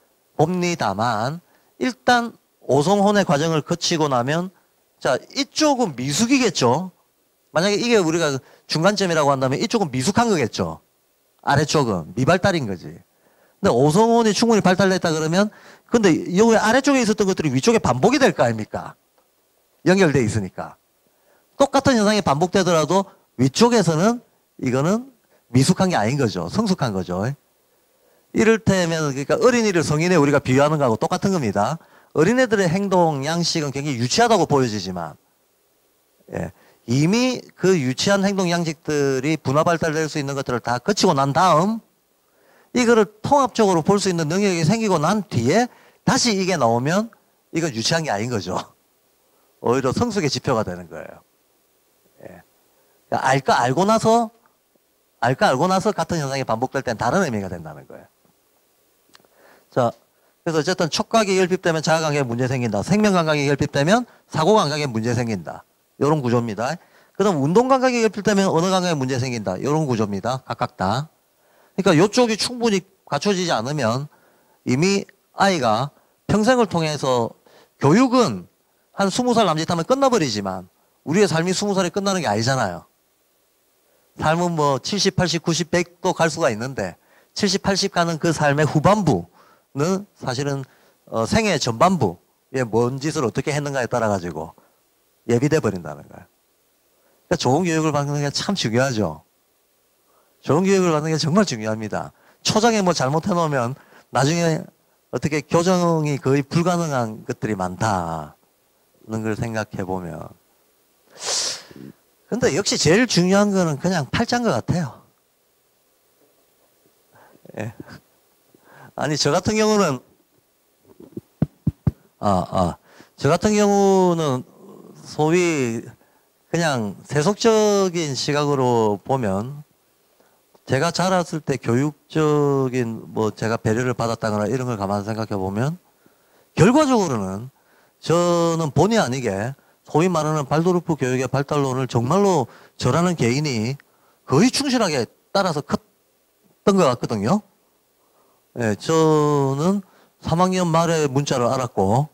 일단 오성혼의 과정을 거치고 나면, 자, 이쪽은 미숙이겠죠. 만약에 이게 우리가 중간점이라고 한다면 이쪽은 미숙한 거겠죠. 아래쪽은 미발달인 거지. 근데 오성혼이 충분히 발달됐다 그러면, 근데 여기 아래쪽에 있었던 것들이 위쪽에 반복이 될 거 아닙니까? 연결돼 있으니까. 똑같은 현상이 반복되더라도 위쪽에서는 이거는 미숙한 게 아닌 거죠. 성숙한 거죠. 이를테면 그러니까 어린이를 성인에 우리가 비유하는 거하고 똑같은 겁니다. 어린애들의 행동 양식은 굉장히 유치하다고 보여지지만 예, 이미 그 유치한 행동 양식들이 분화 발달될 수 있는 것들을 다 거치고 난 다음 이거를 통합적으로 볼 수 있는 능력이 생기고 난 뒤에 다시 이게 나오면 이건 유치한 게 아닌 거죠. 오히려 성숙의 지표가 되는 거예요. 예. 그러니까 알고 나서 같은 현상이 반복될 땐 다른 의미가 된다는 거예요. 자, 그래서 어쨌든 촉각이 결핍되면 자아감각에 문제 생긴다. 생명감각이 결핍되면 사고감각에 문제 생긴다. 이런 구조입니다. 그 다음 운동감각이 결핍되면 언어감각에 문제 생긴다. 이런 구조입니다. 각각 다. 그러니까 이쪽이 충분히 갖춰지지 않으면 이미 아이가 평생을 통해서 교육은 한 20살 남짓하면 끝나버리지만 우리의 삶이 20살에 끝나는 게 아니잖아요. 삶은 뭐 70, 80, 90, 100도 갈 수가 있는데 70, 80 가는 그 삶의 후반부는 사실은 생애 전반부에 뭔 짓을 어떻게 했는가에 따라 가지고 예비돼 버린다는 거예요. 그러니까 좋은 교육을 받는 게 참 중요하죠. 좋은 교육을 받는 게 정말 중요합니다. 초장에 뭐 잘못해 놓으면 나중에 어떻게 교정이 거의 불가능한 것들이 많다는 걸 생각해 보면. 근데 역시 제일 중요한 거는 그냥 팔자인 것 같아요. 예. 아니, 저 같은 경우는, 저 같은 경우는 소위 그냥 세속적인 시각으로 보면 제가 자랐을 때 교육적인 뭐 제가 배려를 받았다거나 이런 걸 가만히 생각해 보면 결과적으로는 저는 본의 아니게 소위 말하는 발도르프 교육의 발달론을 정말로 저라는 개인이 거의 충실하게 따라서 컸던 것 같거든요. 예, 저는 3학년 말에 문자를 알았고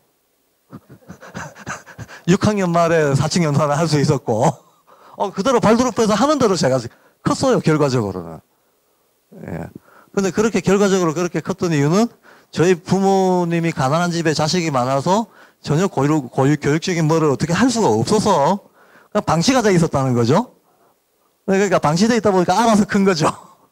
6학년 말에 사칙 연산을 할 수 있었고 그대로 발도르프에서 하는 대로 제가 컸어요, 결과적으로는. 예. 근데 그렇게 결과적으로 그렇게 컸던 이유는 저희 부모님이 가난한 집에 자식이 많아서 전혀 고유 교육적인 뭐를 어떻게 할 수가 없어서 그냥 방치가 돼 있었다는 거죠. 그러니까 방치돼 있다 보니까 알아서 큰 거죠.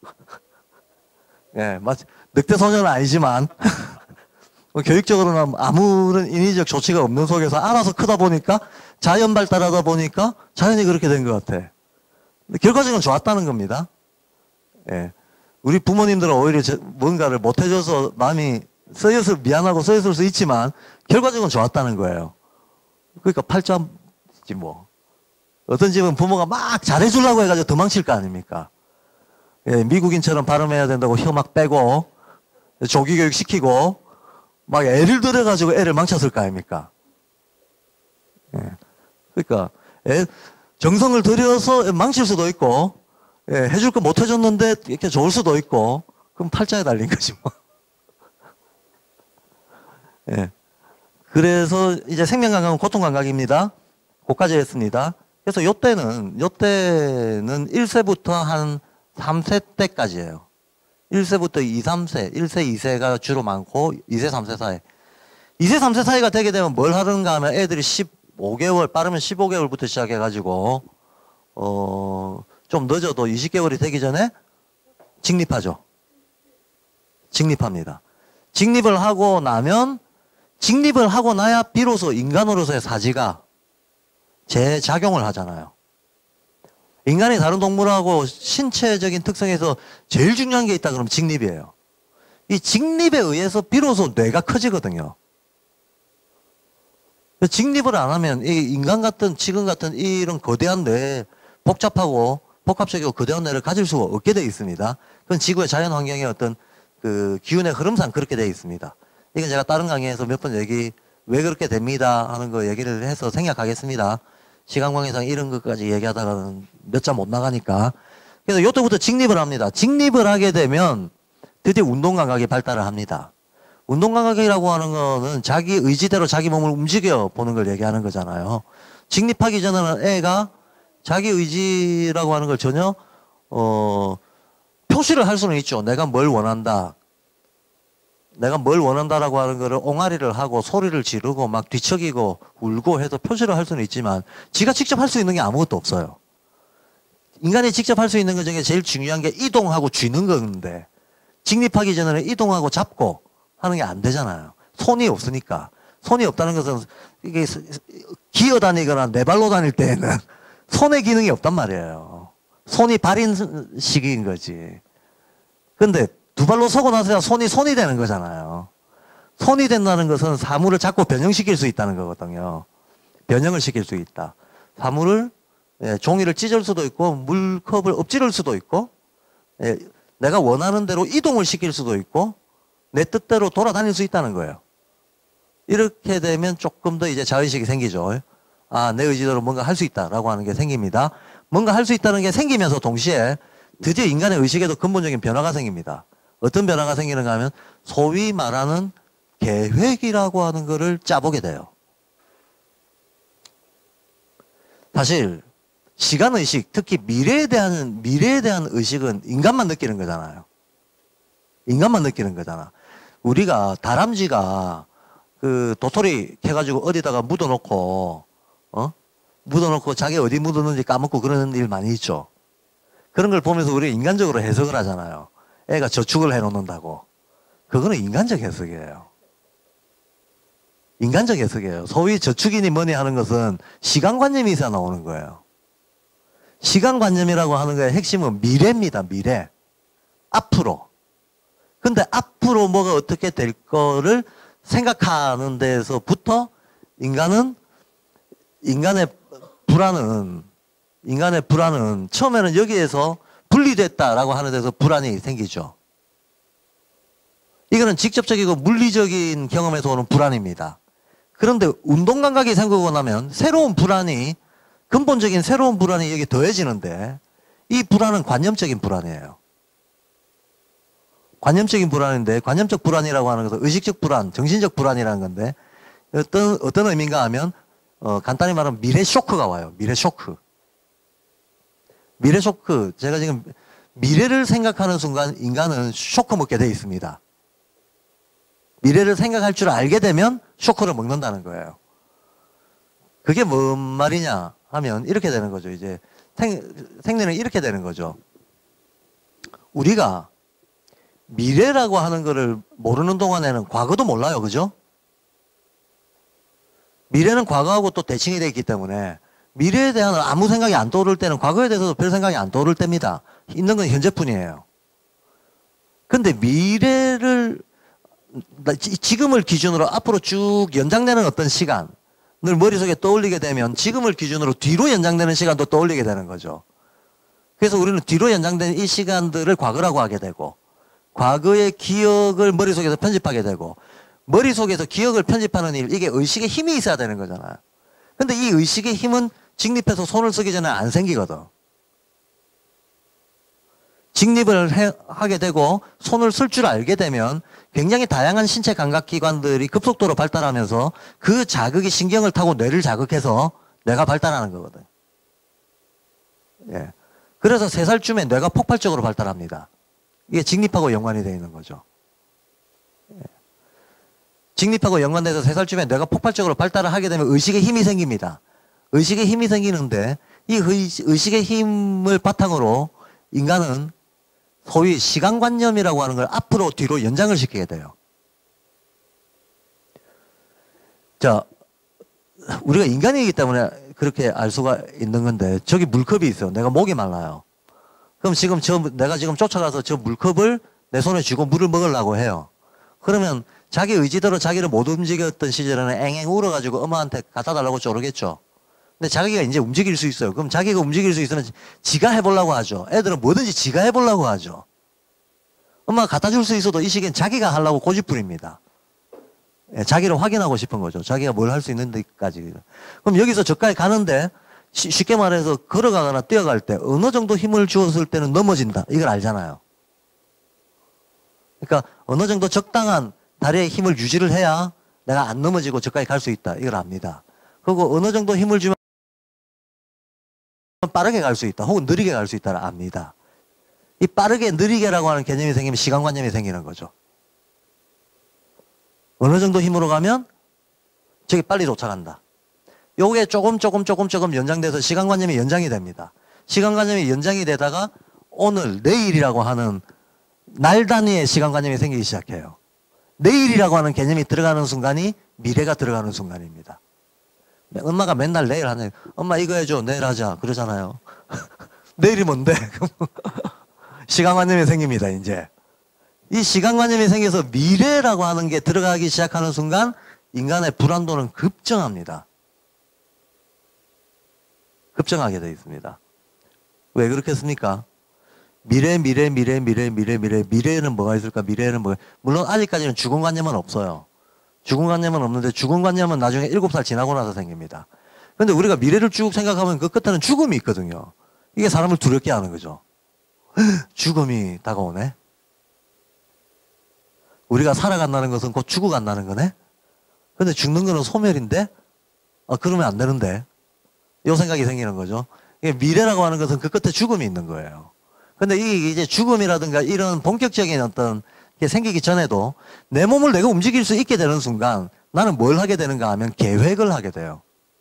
예, 마치 늑대 소년은 아니지만 교육적으로는 아무런 인위적 조치가 없는 속에서 알아서 크다 보니까 자연 발달하다 보니까 자연이 그렇게 된 것 같아. 근데 결과적으로 좋았다는 겁니다. 예. 우리 부모님들은 오히려 뭔가를 못 해줘서 마음이 쓰여서 미안하고 쓰였을 수 있지만 결과적으로 좋았다는 거예요. 그러니까 팔자지 뭐. 어떤 집은 부모가 막 잘해주려고 해가지고 도망칠 거 아닙니까? 예, 미국인처럼 발음해야 된다고 혀 막 빼고 조기교육 시키고 막 애를 들여가지고 애를 망쳤을 거 아닙니까? 예. 그러니까 정성을 들여서 망칠 수도 있고 예, 해줄 거 못 해줬는데 이렇게 좋을 수도 있고 그럼 팔자에 달린 거지 뭐. 예. 그래서 이제 생명감각은 고통감각입니다. 그까지 했습니다. 그래서 요때는 1세부터 한 3세 때까지예요. 1세부터 2, 3세, 1세, 2세가 주로 많고 2세, 3세 사이. 2세, 3세 사이가 되게 되면 뭘 하는가 하면 애들이 15개월, 빠르면 15개월부터 시작해가지고 좀 늦어도 20개월이 되기 전에 직립하죠. 직립합니다. 직립을 하고 나야 비로소 인간으로서의 사지가 재작용을 하잖아요. 인간이 다른 동물하고 신체적인 특성에서 제일 중요한 게 있다 그러면 직립이에요. 이 직립에 의해서 비로소 뇌가 커지거든요. 직립을 안 하면 이 인간 같은 지금 같은 이런 거대한 뇌, 복합적이고 거대한 뇌를 가질 수가 없게 되어 있습니다. 그건 지구의 자연 환경의 어떤 그 기운의 흐름상 그렇게 되어 있습니다. 이건 제가 다른 강의에서 몇 번 왜 그렇게 됩니다 하는 거 얘기를 해서 생략하겠습니다. 시간 관계상 이런 것까지 얘기하다가는 몇 자 못 나가니까. 그래서 이때부터 직립을 합니다. 직립을 하게 되면 드디어 운동감각이 발달을 합니다. 운동감각이라고 하는 거는 자기 의지대로 자기 몸을 움직여 보는 걸 얘기하는 거잖아요. 직립하기 전에는 애가 자기 의지라고 하는 걸 전혀 표시를 할 수는 있죠. 내가 뭘 원한다. 내가 뭘 원한다라고 하는 거를 옹알이를 하고 소리를 지르고 막 뒤척이고 울고 해서 표시를 할 수는 있지만 지가 직접 할 수 있는 게 아무것도 없어요. 인간이 직접 할 수 있는 것 중에 제일 중요한 게 이동하고 쥐는 건데 직립하기 전에는 이동하고 잡고 하는 게 안 되잖아요. 손이 없으니까. 손이 없다는 것은 이게 기어 다니거나 네 발로 다닐 때에는 손의 기능이 없단 말이에요. 손이 발인 시기인 거지. 근데 두 발로 서고 나서야 손이 되는 거잖아요. 손이 된다는 것은 사물을 자꾸 변형시킬 수 있다는 거거든요. 변형을 시킬 수 있다. 사물을 종이를 찢을 수도 있고 물컵을 엎지를 수도 있고 내가 원하는 대로 이동을 시킬 수도 있고 내 뜻대로 돌아다닐 수 있다는 거예요. 이렇게 되면 조금 더 이제 자의식이 생기죠. 아, 내 의지대로 뭔가 할 수 있다라고 하는 게 생깁니다. 뭔가 할 수 있다는 게 생기면서 동시에 드디어 인간의 의식에도 근본적인 변화가 생깁니다. 어떤 변화가 생기는가 하면 소위 말하는 계획이라고 하는 거를 짜보게 돼요. 사실 시간의식, 특히 미래에 대한 의식은 인간만 느끼는 거잖아요. 인간만 느끼는 거잖아. 우리가 다람쥐가 그 도토리 캐가지고 어디다가 묻어놓고 자기 어디 묻었는지 까먹고 그러는 일 많이 있죠. 그런 걸 보면서 우리가 인간적으로 해석을 하잖아요. 애가 저축을 해놓는다고. 그거는 인간적 해석이에요. 인간적 해석이에요. 소위 저축이니 뭐니 하는 것은 시간관념이 있어야 나오는 거예요. 시간관념이라고 하는 거의 핵심은 미래입니다. 미래. 앞으로. 근데 앞으로 뭐가 어떻게 될 거를 생각하는 데에서부터 인간의 불안은 처음에는 여기에서 분리됐다라고 하는 데서 불안이 생기죠. 이거는 직접적이고 물리적인 경험에서 오는 불안입니다. 그런데 운동 감각이 생기고 나면 근본적인 새로운 불안이 여기 더해지는데 이 불안은 관념적인 불안이에요. 관념적인 불안인데 관념적 불안이라고 하는 것은 의식적 불안, 정신적 불안이라는 건데 어떤 의미인가 하면 간단히 말하면 미래 쇼크가 와요. 미래 쇼크. 제가 지금 미래를 생각하는 순간 인간은 쇼크 먹게 돼 있습니다. 미래를 생각할 줄 알게 되면 쇼크를 먹는다는 거예요. 그게 뭔 말이냐 하면 이렇게 되는 거죠. 이제 생리는 이렇게 되는 거죠. 우리가 미래라고 하는 거를 모르는 동안에는 과거도 몰라요. 그죠? 미래는 과거하고 또 대칭이 되어 있기 때문에 미래에 대한 아무 생각이 안 떠오를 때는 과거에 대해서도 별 생각이 안 떠오를 때입니다. 있는 건 현재뿐이에요. 근데 지금을 기준으로 앞으로 쭉 연장되는 어떤 시간을 머릿속에 떠올리게 되면 지금을 기준으로 뒤로 연장되는 시간도 떠올리게 되는 거죠. 그래서 우리는 뒤로 연장된 이 시간들을 과거라고 하게 되고 과거의 기억을 머릿속에서 편집하게 되고 머릿속에서 기억을 편집하는 일, 이게 의식의 힘이 있어야 되는 거잖아요. 근데 이 의식의 힘은 직립해서 손을 쓰기 전에 안 생기거든. 직립을 하게 되고 손을 쓸 줄 알게 되면 굉장히 다양한 신체 감각기관들이 급속도로 발달하면서 그 자극이 신경을 타고 뇌를 자극해서 뇌가 발달하는 거거든. 예. 그래서 3살쯤에 뇌가 폭발적으로 발달합니다. 이게 직립하고 연관이 되어 있는 거죠. 예. 직립하고 연관돼서 3살쯤에 뇌가 폭발적으로 발달을 하게 되면 의식의 힘이 생깁니다. 의식의 힘이 생기는데 이 의식의 힘을 바탕으로 인간은 소위 시간관념이라고 하는 걸 앞으로 뒤로 연장을 시키게 돼요. 자, 우리가 인간이기 때문에 그렇게 알 수가 있는 건데 저기 물컵이 있어요. 내가 목이 말라요. 그럼 지금 내가 지금 쫓아가서 저 물컵을 내 손에 쥐고 물을 먹으려고 해요. 그러면 자기 의지대로 자기를 못 움직였던 시절에는 앵앵 울어가지고 엄마한테 갖다 달라고 쪼르겠죠. 근데 자기가 이제 움직일 수 있어요. 그럼 자기가 움직일 수 있으면 지가 해보려고 하죠. 애들은 뭐든지 지가 해보려고 하죠. 엄마가 갖다 줄 수 있어도 이 시기엔 자기가 하려고 고집부립니다. 예, 자기를 확인하고 싶은 거죠. 자기가 뭘 할 수 있는 데까지. 그럼 여기서 저까지 가는데 쉽게 말해서 걸어가거나 뛰어갈 때 어느 정도 힘을 주었을 때는 넘어진다. 이걸 알잖아요. 그러니까 어느 정도 적당한 다리에 힘을 유지를 해야 내가 안 넘어지고 저까지 갈 수 있다. 이걸 압니다. 그리고 어느 정도 힘을 주면 빠르게 갈 수 있다. 혹은 느리게 갈 수 있다를 압니다. 이 빠르게 느리게라고 하는 개념이 생기면 시간관념이 생기는 거죠. 어느 정도 힘으로 가면 저기 빨리 도착한다. 요게 조금 연장돼서 시간관념이 연장이 됩니다. 시간관념이 연장이 되다가 오늘, 내일이라고 하는 날 단위의 시간관념이 생기기 시작해요. 내일이라고 하는 개념이 들어가는 순간이 미래가 들어가는 순간입니다. 엄마가 맨날 내일 하네. 엄마 이거 해줘. 내일 하자. 그러잖아요. 내일이 뭔데? 시간관념이 생깁니다, 이제. 이 시간관념이 생겨서 미래라고 하는 게 들어가기 시작하는 순간 인간의 불안도는 급증합니다. 급증하게 되어 있습니다. 왜 그렇겠습니까? 미래에는 뭐가 있을까? 미래에는 뭐가, 물론 아직까지는 죽음관념은 없어요. 죽음관념은 없는데 죽음관념은 나중에 7살 지나고 나서 생깁니다. 그런데 우리가 미래를 쭉 생각하면 그 끝에는 죽음이 있거든요. 이게 사람을 두렵게 하는 거죠. 죽음이 다가오네. 우리가 살아간다는 것은 곧 죽어간다는 거네. 근데 죽는 거는 소멸인데? 그러면 안 되는데. 이 생각이 생기는 거죠. 미래라고 하는 것은 그 끝에 죽음이 있는 거예요. 근데 이게 이제 죽음이라든가 이런 본격적인 어떤 게 생기기 전에도 내 몸을 내가 움직일 수 있게 되는 순간 나는 뭘 하게 되는가 하면 계획을 하게 돼요.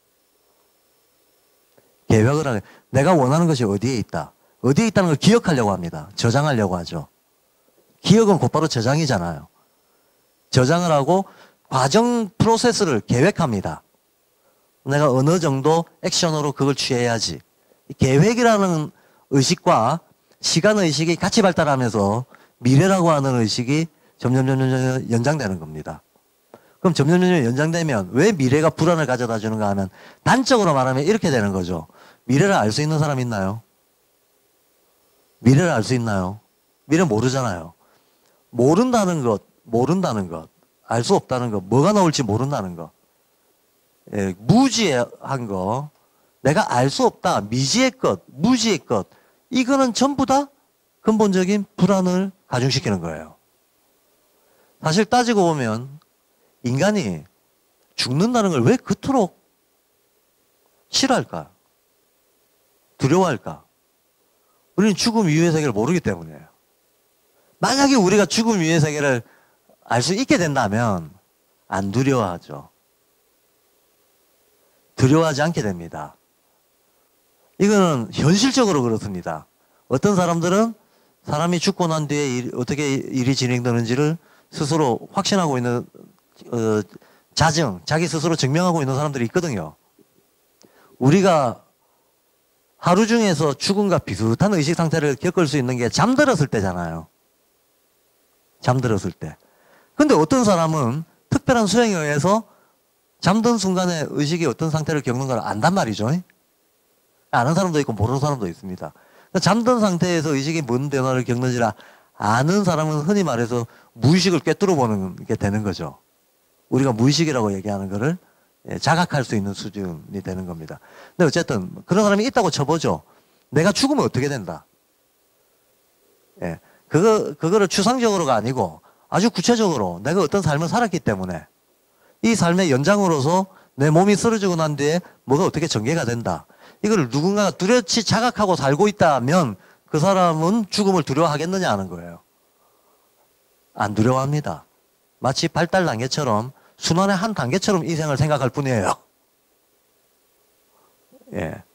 계획을 하게. 내가 원하는 것이 어디에 있다. 어디에 있다는 걸 기억하려고 합니다. 저장하려고 하죠. 기억은 곧바로 저장이잖아요. 저장을 하고 과정 프로세스를 계획합니다. 내가 어느 정도 액션으로 그걸 취해야지. 계획이라는 의식과 시간의식이 같이 발달하면서 미래라고 하는 의식이 점점 연장되는 겁니다. 그럼 점점 연장되면 왜 미래가 불안을 가져다 주는가 하면 단적으로 말하면 이렇게 되는 거죠. 미래를 알 수 있는 사람 있나요? 미래를 알 수 있나요? 미래 모르잖아요. 모른다는 것, 알 수 없다는 것, 뭐가 나올지 모른다는 것, 예, 무지한 거, 내가 알 수 없다, 미지의 것, 무지의 것, 이거는 전부 다 근본적인 불안을 가중시키는 거예요. 사실 따지고 보면 인간이 죽는다는 걸 왜 그토록 싫어할까? 두려워할까? 우리는 죽음 이후의 세계를 모르기 때문이에요. 만약에 우리가 죽음 이후의 세계를 알 수 있게 된다면 안 두려워하죠. 두려워하지 않게 됩니다. 이거는 현실적으로 그렇습니다. 어떤 사람들은 사람이 죽고 난 뒤에 어떻게 일이 진행되는지를 스스로 확신하고 있는 자기 스스로 증명하고 있는 사람들이 있거든요. 우리가 하루 중에서 죽음과 비슷한 의식 상태를 겪을 수 있는 게 잠들었을 때잖아요. 잠들었을 때. 근데 어떤 사람은 특별한 수행에 의해서 잠든 순간에 의식이 어떤 상태를 겪는 걸 안단 말이죠. 아는 사람도 있고 모르는 사람도 있습니다. 잠든 상태에서 의식이 뭔 변화를 겪는지를 아는 사람은 흔히 말해서 무의식을 꿰뚫어 보는 게 되는 거죠. 우리가 무의식이라고 얘기하는 거를 자각할 수 있는 수준이 되는 겁니다. 근데 어쨌든 그런 사람이 있다고 쳐보죠. 내가 죽으면 어떻게 된다. 예, 그거를 추상적으로가 아니고 아주 구체적으로 내가 어떤 삶을 살았기 때문에 이 삶의 연장으로서 내 몸이 쓰러지고 난 뒤에 뭐가 어떻게 전개가 된다. 이걸 누군가가 뚜렷이 자각하고 살고 있다면 그 사람은 죽음을 두려워하겠느냐 하는 거예요. 안 두려워합니다. 마치 발달 단계처럼 순환의 한 단계처럼 이 생을 생각할 뿐이에요. 예.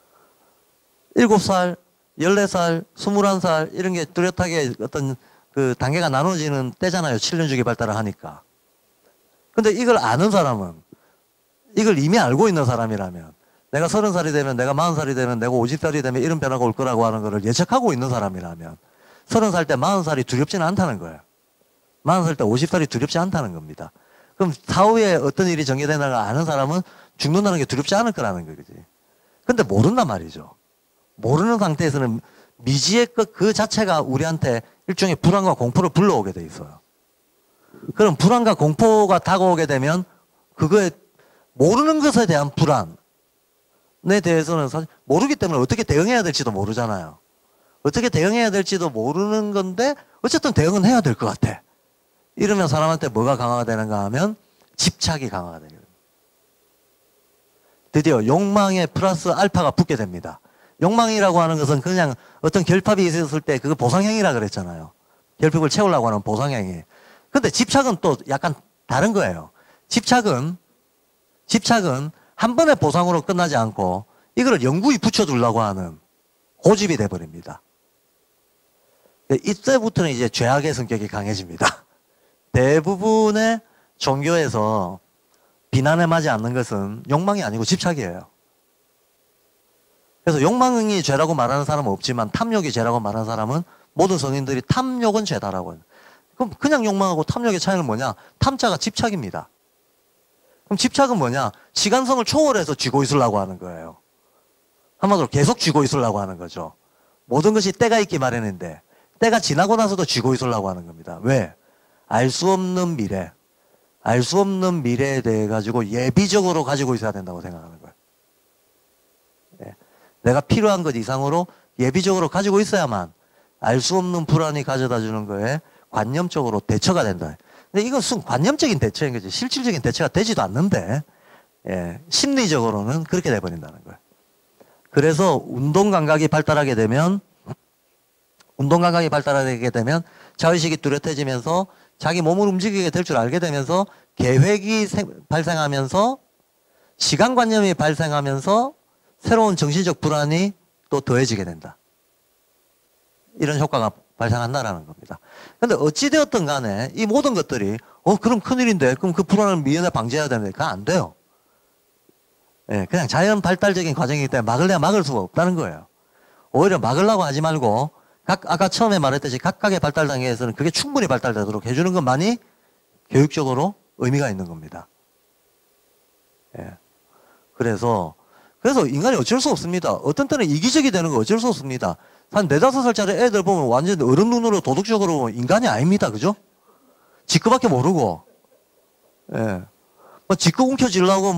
7살, 14살, 21살 이런 게 뚜렷하게 어떤 그 단계가 나눠지는 때잖아요. 7년 주기 발달을 하니까. 근데 이걸 아는 사람은, 이걸 이미 알고 있는 사람이라면 내가 30살이 되면, 내가 40살이 되면, 내가 50살이 되면 이런 변화가 올 거라고 하는 거를 예측하고 있는 사람이라면 30살 때 40살이 두렵지는 않다는 거예요. 40살 때 50살이 두렵지 않다는 겁니다. 그럼 사후에 어떤 일이 전개되는가 아는 사람은 죽는다는 게 두렵지 않을 거라는 거지. 근데 모른단 말이죠. 모르는 상태에서는 미지의 것 그 자체가 우리한테 일종의 불안과 공포를 불러오게 돼 있어요. 그럼 불안과 공포가 다가오게 되면 그거에 모르는 것에 대한 불안에 대해서는 사실 모르기 때문에 어떻게 대응해야 될지도 모르잖아요. 어떻게 대응해야 될지도 모르는 건데 어쨌든 대응은 해야 될 것 같아. 이러면 사람한테 뭐가 강화가 되는가 하면 집착이 강화가 되거든요. 드디어 욕망에 플러스 알파가 붙게 됩니다. 욕망이라고 하는 것은 그냥 어떤 결핍이 있었을 때 그거 보상행위라 그랬잖아요. 결핍을 채우려고 하는 보상행위. 근데 집착은 또 약간 다른 거예요. 집착은 한 번의 보상으로 끝나지 않고 이거를 영구히 붙여두려고 하는 고집이 돼버립니다. 이때부터는 이제 죄악의 성격이 강해집니다. 대부분의 종교에서 비난에 맞지 않는 것은 욕망이 아니고 집착이에요. 그래서 욕망이 죄라고 말하는 사람은 없지만 탐욕이 죄라고 말하는 사람은 모든 성인들이 탐욕은 죄다라고 해요. 그럼 그냥 욕망하고 탐욕의 차이는 뭐냐? 탐자가 집착입니다. 그럼 집착은 뭐냐? 시간성을 초월해서 쥐고 있으려고 하는 거예요. 한마디로 계속 쥐고 있으려고 하는 거죠. 모든 것이 때가 있기 마련인데 때가 지나고 나서도 쥐고 있으려고 하는 겁니다. 왜? 알 수 없는 미래. 알 수 없는 미래에 대해 가지고 예비적으로 가지고 있어야 된다고 생각하는 거예요. 예. 내가 필요한 것 이상으로 예비적으로 가지고 있어야만 알 수 없는 불안이 가져다 주는 거에 관념적으로 대처가 된다. 근데 이것은 관념적인 대처인 거지. 실질적인 대처가 되지도 않는데, 예. 심리적으로는 그렇게 돼버린다는 거예요. 그래서 운동 감각이 발달하게 되면 자의식이 뚜렷해지면서 자기 몸을 움직이게 될 줄 알게 되면서 계획이 발생하면서 시간관념이 발생하면서 새로운 정신적 불안이 또 더해지게 된다. 이런 효과가 발생한다라는 겁니다. 근데 어찌되었든 간에 이 모든 것들이 그럼 큰일인데 그럼 그 불안을 미연에 방지해야 되는데 그건 안 돼요. 예, 그냥 자연 발달적인 과정이기 때문에 막을래야 막을 수가 없다는 거예요. 오히려 막으려고 하지 말고 아까 처음에 말했듯이 각각의 발달 단계에서는 그게 충분히 발달되도록 해주는 것만이 교육적으로 의미가 있는 겁니다. 예. 그래서 인간이 어쩔 수 없습니다. 어떤 때는 이기적이 되는 거 어쩔 수 없습니다. 한 4, 5살짜리 애들 보면 완전 어른 눈으로 도덕적으로 보면 인간이 아닙니다. 그죠? 지 거밖에 모르고. 예. 지꺼 움켜쥐려고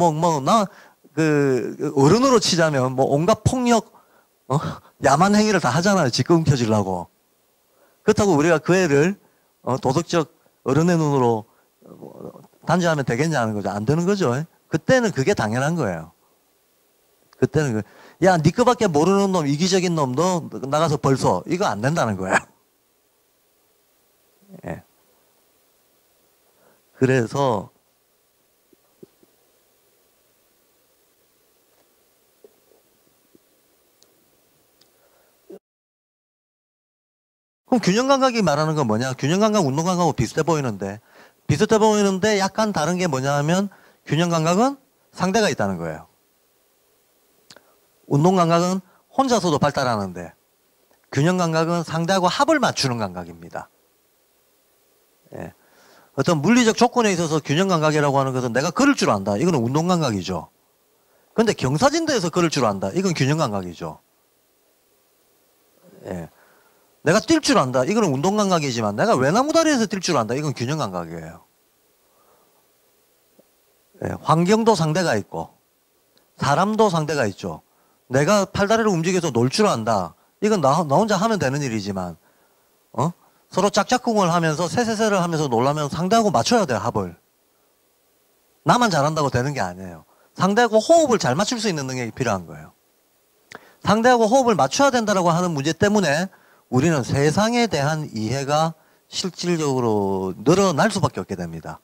어른으로 치자면 온갖 폭력, 야만 행위를 다 하잖아요. 지꺼 움켜쥐려고. 그렇다고 우리가 그 애를 도덕적 어른의 눈으로 단죄하면 되겠냐는 거죠. 안 되는 거죠. 그때는 그게 당연한 거예요. 그때는 야, 니 거밖에 모르는 놈, 이기적인 놈, 너 나가서 벌 써. 이거 안 된다는 거예요. 예. 그래서 그럼 균형 감각이 말하는 건 뭐냐? 균형 감각, 운동 감각하고 비슷해 보이는데 약간 다른 게 뭐냐 하면 균형 감각은 상대가 있다는 거예요. 운동 감각은 혼자서도 발달하는데 균형 감각은 상대하고 합을 맞추는 감각입니다. 예. 어떤 물리적 조건에 있어서 균형 감각이라고 하는 것은 내가 걸을 줄 안다. 이거는 운동 감각이죠. 그런데 경사진대에서 걸을 줄 안다. 이건 균형 감각이죠. 예. 내가 뛸 줄 안다. 이거는 운동 감각이지만 내가 외나무 다리에서 뛸 줄 안다. 이건 균형 감각이에요. 예. 환경도 상대가 있고 사람도 상대가 있죠. 내가 팔다리를 움직여서 놀 줄 안다. 이건 나 혼자 하면 되는 일이지만 서로 짝짝꿍을 하면서 새새새를 하면서 놀라면 상대하고 맞춰야 돼요. 합을. 나만 잘한다고 되는 게 아니에요. 상대하고 호흡을 잘 맞출 수 있는 능력이 필요한 거예요. 상대하고 호흡을 맞춰야 된다고 하는 문제 때문에 우리는 세상에 대한 이해가 실질적으로 늘어날 수밖에 없게 됩니다.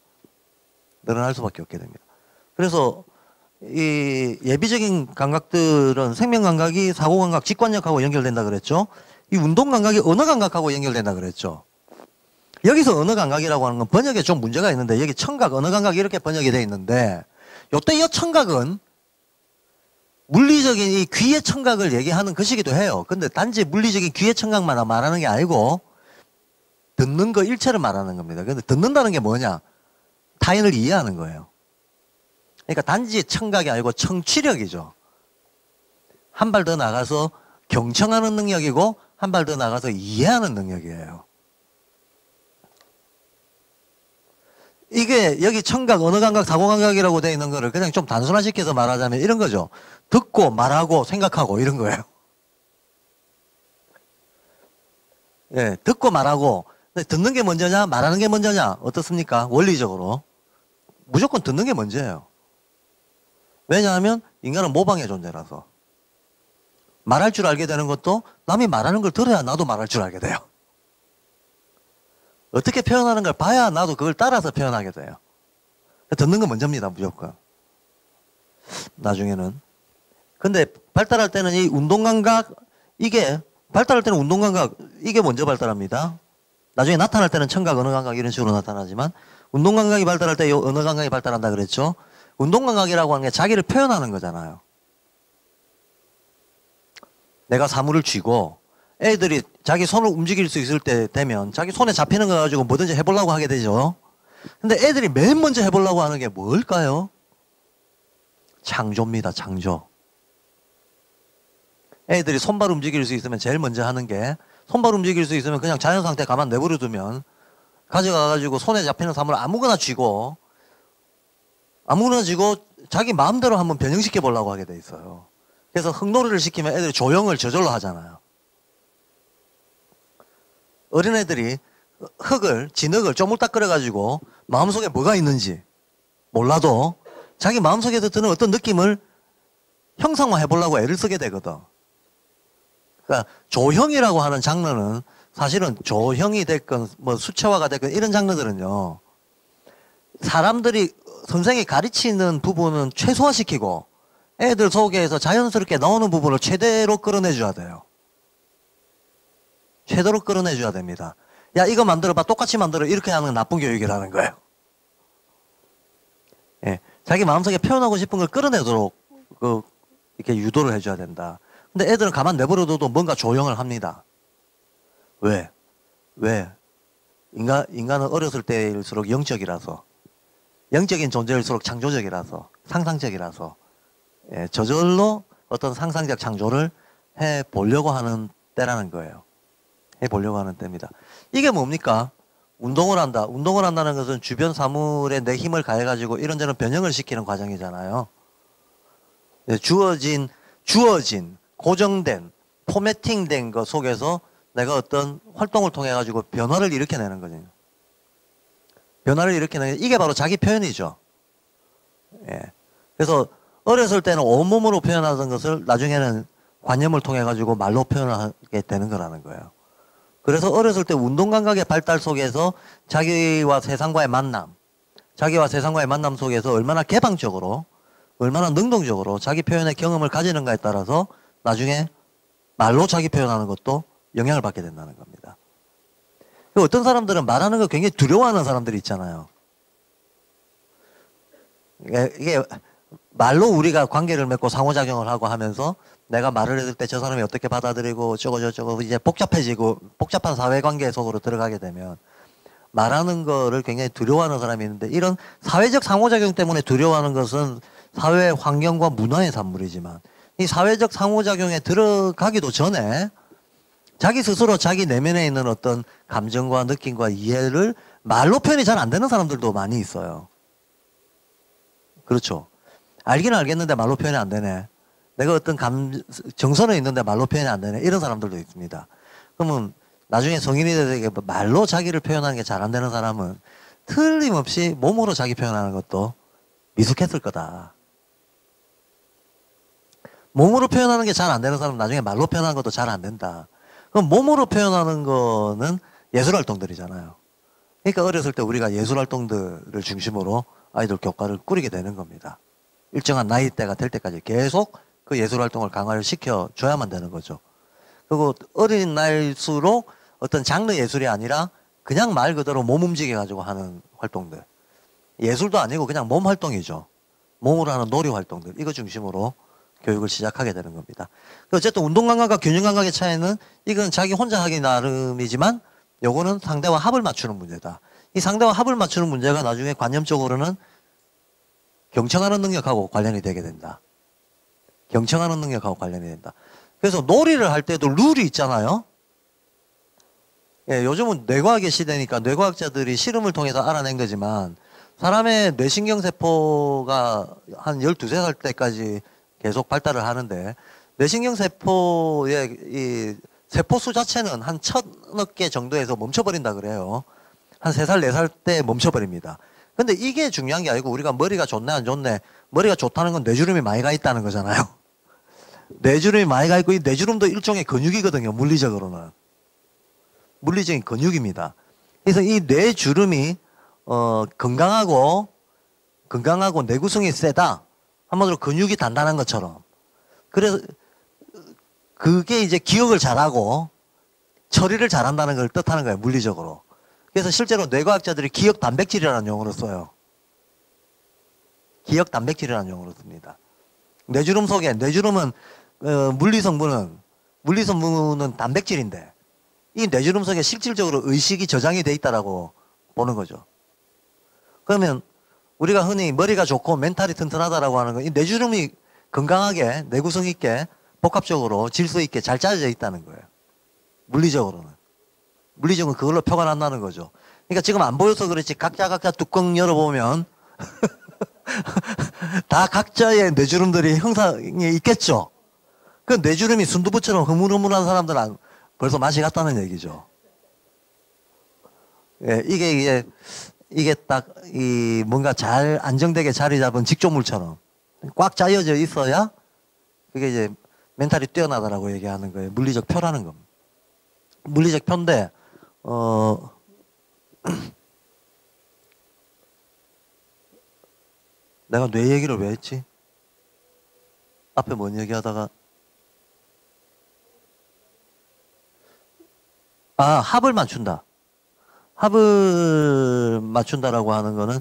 그래서 이 예비적인 감각들은 생명 감각이 사고 감각, 직관력하고 연결된다 그랬죠. 이 운동 감각이 언어 감각하고 연결된다 그랬죠. 여기서 언어 감각이라고 하는 건 번역에 좀 문제가 있는데 여기 청각, 언어 감각이 이렇게 번역이 되어 있는데 요때 이 청각은 물리적인 이 귀의 청각을 얘기하는 것이기도 해요. 근데 단지 물리적인 귀의 청각만 말하는 게 아니고 듣는 거 일체를 말하는 겁니다. 근데 듣는다는 게 뭐냐? 타인을 이해하는 거예요. 그러니까 단지 청각이 아니고 청취력이죠. 한 발 더 나가서 경청하는 능력이고 한 발 더 나가서 이해하는 능력이에요. 이게 여기 청각, 언어감각, 사고감각이라고 되어 있는 거를 그냥 좀 단순화시켜서 말하자면 이런 거죠. 듣고 말하고 생각하고 이런 거예요. 예, 듣고 말하고. 근데 듣는 게 먼저냐 말하는 게 먼저냐 어떻습니까? 원리적으로 무조건 듣는 게 먼저예요. 왜냐하면 인간은 모방의 존재라서 말할 줄 알게 되는 것도 남이 말하는 걸 들어야 나도 말할 줄 알게 돼요. 어떻게 표현하는 걸 봐야 나도 그걸 따라서 표현하게 돼요. 듣는 건 먼저입니다. 무조건. 나중에는. 근데 발달할 때는 이 운동감각, 이게 발달할 때는 운동감각 이게 먼저 발달합니다. 나중에 나타날 때는 청각, 언어감각 이런 식으로 나타나지만 운동감각이 발달할 때 요 언어감각이 발달한다 그랬죠. 운동감각이라고 하는 게 자기를 표현하는 거잖아요. 내가 사물을 쥐고 애들이 자기 손을 움직일 수 있을 때 되면 자기 손에 잡히는 거 가지고 뭐든지 해보려고 하게 되죠. 근데 애들이 맨 먼저 해보려고 하는 게 뭘까요? 창조입니다. 창조. 애들이 손발 움직일 수 있으면 제일 먼저 하는 게 손발 움직일 수 있으면 그냥 자연 상태 가만 내버려 두면 가져가가지고 손에 잡히는 사물을 아무거나 쥐고 자기 마음대로 한번 변형시켜 보려고 하게 돼 있어요. 그래서 흙놀이를 시키면 애들이 조형을 저절로 하잖아요. 어린애들이 진흙을 쪼물딱 끓여가지고 마음속에 뭐가 있는지 몰라도 자기 마음속에서 드는 어떤 느낌을 형상화 해보려고 애를 쓰게 되거든. 그러니까 조형이라고 하는 장르는 사실은 조형이 됐건 뭐 수채화가 됐건 이런 장르들은요. 사람들이 선생이 가르치는 부분은 최소화시키고 애들 속에서 자연스럽게 나오는 부분을 최대로 끌어내줘야 돼요. 최대로 끌어내줘야 됩니다. 야 이거 만들어봐 똑같이 만들어 이렇게 하는 건 나쁜 교육이라는 거예요. 예, 자기 마음속에 표현하고 싶은 걸 끌어내도록 이렇게 유도를 해줘야 된다. 근데 애들은 가만 내버려둬도 뭔가 조형을 합니다. 왜? 인간은 어렸을 때일수록 영적이라서 영적인 존재일수록 창조적이라서 상상적이라서 예, 저절로 어떤 상상적 창조를 해보려고 하는 때라는 거예요. 해보려고 하는 때입니다. 이게 뭡니까? 운동을 한다. 운동을 한다는 것은 주변 사물에 내 힘을 가해가지고 이런저런 변형을 시키는 과정이잖아요. 주어진 고정된 포매팅된 것 속에서 내가 어떤 활동을 통해 가지고 변화를 일으켜내는 거죠. 변화를 일으켜내는 게 이게 바로 자기 표현이죠. 예. 그래서 어렸을 때는 온몸으로 표현하던 것을 나중에는 관념을 통해 가지고 말로 표현하게 되는 거라는 거예요. 그래서 어렸을 때 운동감각의 발달 속에서 자기와 세상과의 만남 속에서 얼마나 개방적으로 얼마나 능동적으로 자기 표현의 경험을 가지는가에 따라서 나중에 말로 자기 표현하는 것도 영향을 받게 된다는 겁니다. 어떤 사람들은 말하는 거 굉장히 두려워하는 사람들이 있잖아요. 이게 말로 우리가 관계를 맺고 상호작용을 하고 하면서 내가 말을 했을 때 저 사람이 어떻게 받아들이고 저거 이제 복잡한 사회관계 속으로 들어가게 되면 말하는 거를 굉장히 두려워하는 사람이 있는데 이런 사회적 상호작용 때문에 두려워하는 것은 사회 환경과 문화의 산물이지만 이 사회적 상호작용에 들어가기도 전에 자기 스스로 자기 내면에 있는 어떤 감정과 느낌과 이해를 말로 표현이 잘 안 되는 사람들도 많이 있어요. 그렇죠. 알기는 알겠는데 말로 표현이 안 되네. 내가 어떤 정서는 있는데 말로 표현이 안 되네. 이런 사람들도 있습니다. 그러면 나중에 성인이 돼서 말로 자기를 표현하는 게 잘 안 되는 사람은 틀림없이 몸으로 자기 표현하는 것도 미숙했을 거다. 몸으로 표현하는 게 잘 안 되는 사람은 나중에 말로 표현하는 것도 잘 안 된다. 그럼 몸으로 표현하는 거는 예술활동들이잖아요. 그러니까 어렸을 때 우리가 예술활동들을 중심으로 아이돌 교과를 꾸리게 되는 겁니다. 일정한 나이대가 될 때까지 계속 그 예술활동을 강화를 시켜줘야만 되는 거죠. 그리고 어린 나이일수록 어떤 장르 예술이 아니라 그냥 말 그대로 몸 움직여가지고 하는 활동들. 예술도 아니고 그냥 몸 활동이죠. 몸으로 하는 놀이 활동들. 이거 중심으로 교육을 시작하게 되는 겁니다. 어쨌든 운동감각과 균형감각의 차이는 이건 자기 혼자 하기 나름이지만 요거는 상대와 합을 맞추는 문제다. 이 상대와 합을 맞추는 문제가 나중에 관념적으로는 경청하는 능력하고 관련이 되게 된다. 경청하는 능력하고 관련이 된다. 그래서 놀이를 할 때도 룰이 있잖아요. 예, 요즘은 뇌과학의 시대니까 뇌과학자들이 실험을 통해서 알아낸 거지만 사람의 뇌신경세포가 한 12, 3살 때까지 계속 발달을 하는데 뇌신경세포의 이 세포수 자체는 한 1000억 개 정도에서 멈춰버린다 그래요. 한 3살, 4살 때 멈춰버립니다. 근데 이게 중요한 게 아니고 우리가 머리가 좋네 안 좋네. 머리가 좋다는 건 뇌주름이 많이 가 있다는 거잖아요. 뇌주름이 많이 가 있고 이 뇌주름도 일종의 근육이거든요. 물리적으로는. 물리적인 근육입니다. 그래서 이 뇌주름이 건강하고 뇌구성이 세다. 한마디로 근육이 단단한 것처럼. 그래서 그게 이제 기억을 잘하고 처리를 잘한다는 걸 뜻하는 거예요, 물리적으로. 그래서 실제로 뇌과학자들이 기억 단백질이라는 용어를 써요. 기억 단백질이라는 용어를 씁니다. 뇌주름 속에, 뇌주름은 물리성분은 단백질인데 이 뇌주름 속에 실질적으로 의식이 저장이 돼 있다라고 보는 거죠. 그러면 우리가 흔히 머리가 좋고 멘탈이 튼튼하다라고 하는 건 이 뇌주름이 건강하게 내구성 있게 복합적으로 질서 있게 잘 짜여져 있다는 거예요. 물리적으로는. 물리적으로 그걸로 표가 난다는 거죠. 그러니까 지금 안 보여서 그렇지 각자 뚜껑 열어보면 다 각자의 뇌주름들이 형상이 있겠죠. 그 뇌주름이 순두부처럼 흐물흐물한 사람들은 벌써 맛이 갔다는 얘기죠. 예, 이게 딱 뭔가 잘 안정되게 자리 잡은 직조물처럼 꽉 짜여져 있어야 그게 이제 멘탈이 뛰어나다라고 얘기하는 거예요. 물리적 표라는 겁니다. 물리적 표인데 내가 뇌 얘기를 왜 했지? 앞에 뭔 얘기하다가 합을 맞춘다. 합을 맞춘다라고 하는 거는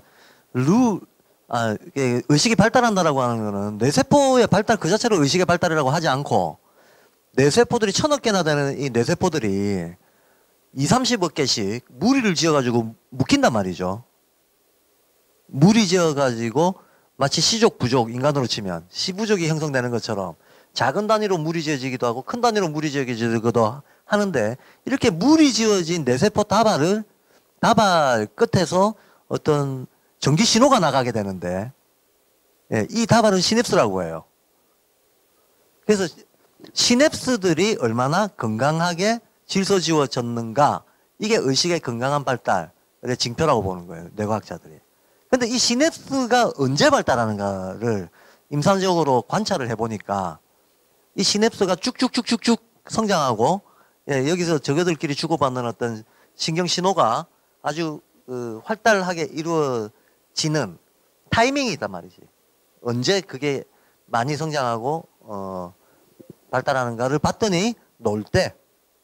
의식이 발달한다라고 하는 거는 뇌세포의 발달 그 자체로 의식의 발달이라고 하지 않고 뇌세포들이 1000억 개나 되는 이 뇌세포들이 20-30억 개씩 무리를 지어가지고 묶인단 말이죠. 무리 지어가지고 마치 시족, 부족, 인간으로 치면 시부족이 형성되는 것처럼 작은 단위로 무리 지어지기도 하고 큰 단위로 무리 지어지기도 하는데 이렇게 무리 지어진 뇌세포 다발 끝에서 어떤 전기 신호가 나가게 되는데 이 다발은 시냅스라고 해요. 그래서 시냅스들이 얼마나 건강하게 질서 지워졌는가 이게 의식의 건강한 발달의 징표라고 보는 거예요. 뇌과학자들이. 근데 이 시냅스가 언제 발달하는가를 임상적으로 관찰을 해보니까 이 시냅스가 쭉쭉쭉쭉쭉 성장하고 여기서 저거들끼리 주고받는 어떤 신경 신호가 아주 활달하게 이루어지는 타이밍이 있단 말이지. 언제 그게 많이 성장하고 발달하는가를 봤더니 놀 때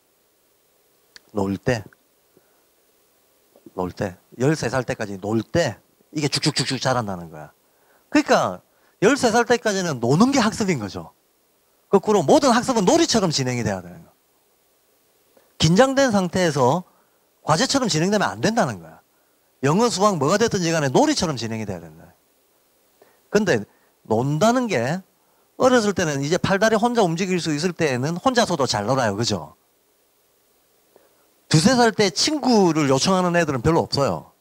13살 때까지 놀 때 이게 쭉쭉쭉쭉 자란다는 거야. 그러니까 13살 때까지는 노는 게 학습인 거죠. 거꾸로 모든 학습은 놀이처럼 진행이 돼야 되는 거야. 긴장된 상태에서 과제처럼 진행되면 안 된다는 거야. 영어, 수학 뭐가 됐든지 간에 놀이처럼 진행이 돼야 된다. 근데 논다는 게 어렸을 때는 이제 팔다리 혼자 움직일 수 있을 때에는 혼자서도 잘 놀아요. 그죠? 2-3살 때 친구를 요청하는 애들은 별로 없어요.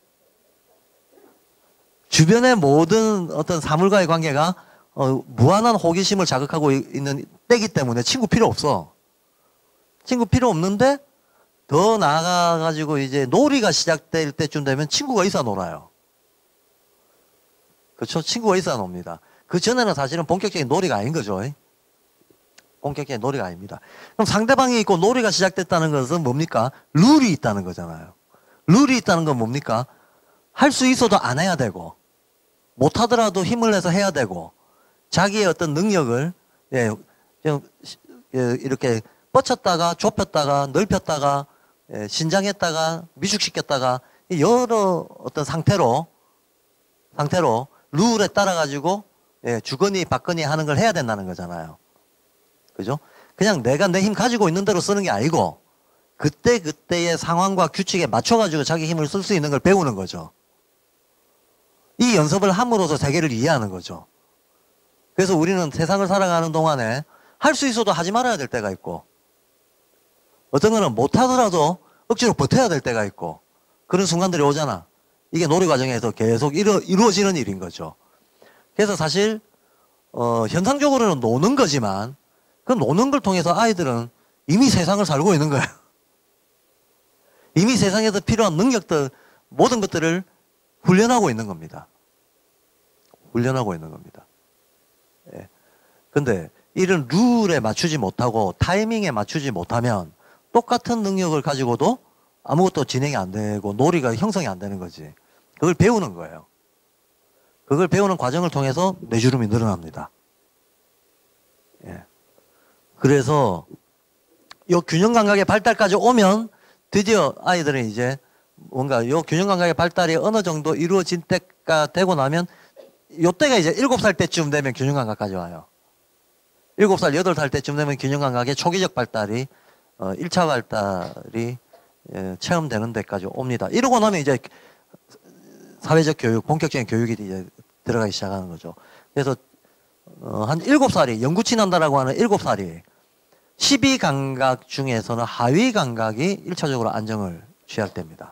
주변의 모든 어떤 사물과의 관계가 무한한 호기심을 자극하고 있는 때기 때문에 친구 필요 없어. 친구 필요 없는데 더 나아가가지고 이제 놀이가 시작될 때쯤 되면 친구가 있어 놀아요. 그렇죠? 친구가 있어 놉니다. 그 전에는 사실은 본격적인 놀이가 아닌 거죠. 본격적인 놀이가 아닙니다. 그럼 상대방이 있고 놀이가 시작됐다는 것은 뭡니까? 룰이 있다는 거잖아요. 룰이 있다는 건 뭡니까? 할 수 있어도 안 해야 되고 못하더라도 힘을 내서 해야 되고 자기의 어떤 능력을 이렇게 뻗쳤다가 좁혔다가 넓혔다가 신장했다가 미숙시켰다가 여러 어떤 상태로 룰에 따라 가지고 주거니 받거니 하는 걸 해야 된다는 거잖아요. 그죠? 그냥 내가 내 힘 가지고 있는 대로 쓰는 게 아니고 그때의 상황과 규칙에 맞춰 가지고 자기 힘을 쓸 수 있는 걸 배우는 거죠. 이 연습을 함으로써 세계를 이해하는 거죠. 그래서 우리는 세상을 살아가는 동안에 할 수 있어도 하지 말아야 될 때가 있고 어떤 거는 못하더라도 억지로 버텨야 될 때가 있고 그런 순간들이 오잖아. 이게 놀이 과정에서 계속 이루어지는 일인 거죠. 그래서 사실 현상적으로는 노는 거지만 그 노는 걸 통해서 아이들은 이미 세상을 살고 있는 거예요. 이미 세상에서 필요한 능력들 모든 것들을 훈련하고 있는 겁니다. 훈련하고 있는 겁니다. 근데 이런 룰에 맞추지 못하고 타이밍에 맞추지 못하면 똑같은 능력을 가지고도 아무것도 진행이 안 되고 놀이가 형성이 안 되는 거지. 그걸 배우는 거예요. 그걸 배우는 과정을 통해서 뇌주름이 늘어납니다. 그래서 요 균형 감각의 발달까지 오면 드디어 아이들은 이제 뭔가 요 균형 감각의 발달이 어느 정도 이루어진 때가 되고 나면 요때가 이제 7살 때쯤 되면 균형 감각까지 와요. 7살, 8살 때쯤 되면 균형 감각의 초기적 발달이 1차 발달이 체험되는 데까지 옵니다. 이러고 나면 이제 사회적 교육, 본격적인 교육이 이제 들어가기 시작하는 거죠. 그래서 한 7살이 영구치 난다라고 하는 7살이 12감각 중에서는 하위 감각이 1차적으로 안정을 취할 때입니다.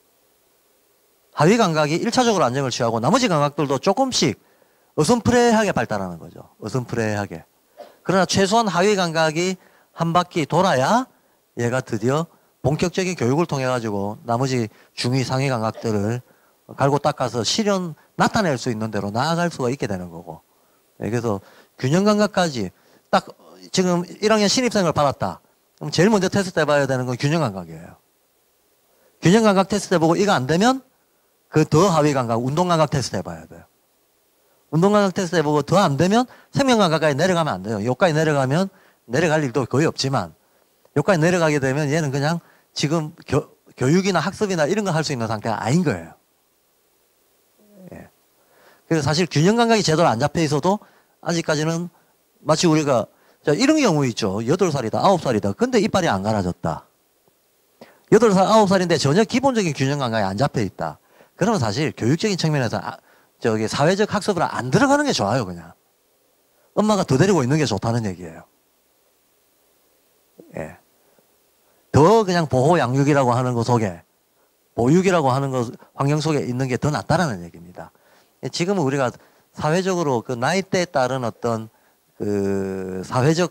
하위 감각이 1차적으로 안정을 취하고 나머지 감각들도 조금씩 어슴푸레하게 발달하는 거죠. 어슴푸레하게. 그러나 최소한 하위 감각이 한 바퀴 돌아야 얘가 드디어 본격적인 교육을 통해 가지고 나머지 중위 상위 감각들을 갈고 닦아서 실현 나타낼 수 있는 대로 나아갈 수가 있게 되는 거고. 그래서 균형 감각까지 딱 지금 1학년 신입생을 받았다. 그럼 제일 먼저 테스트 해봐야 되는 건 균형 감각이에요. 균형 감각 테스트 해보고 이거 안 되면 그 더 하위 감각, 운동 감각 테스트 해봐야 돼요. 운동 감각 테스트 해보고 더 안 되면 생명 감각까지 내려가면 안 돼요. 여기까지 내려가면 내려갈 일도 거의 없지만 여기까지 내려가게 되면 얘는 그냥 지금 교육이나 학습이나 이런 거 할 수 있는 상태가 아닌 거예요. 예. 그래서 사실 균형 감각이 제대로 안 잡혀 있어도 아직까지는 마치 우리가 자, 이런 경우 있죠. 8살이다, 9살이다. 근데 이빨이 안 갈아졌다. 8살, 9살인데 전혀 기본적인 균형 감각이 안 잡혀 있다. 그러면 사실 교육적인 측면에서 저기 사회적 학습을 안 들어가는 게 좋아요, 그냥. 엄마가 더 데리고 있는 게 좋다는 얘기예요. 예. 더 그냥 보호 양육이라고 하는 거 속에, 보육이라고 하는 거 환경 속에 있는 게 더 낫다라는 얘기입니다. 지금은 우리가 사회적으로 그 나이대에 따른 어떤 그 사회적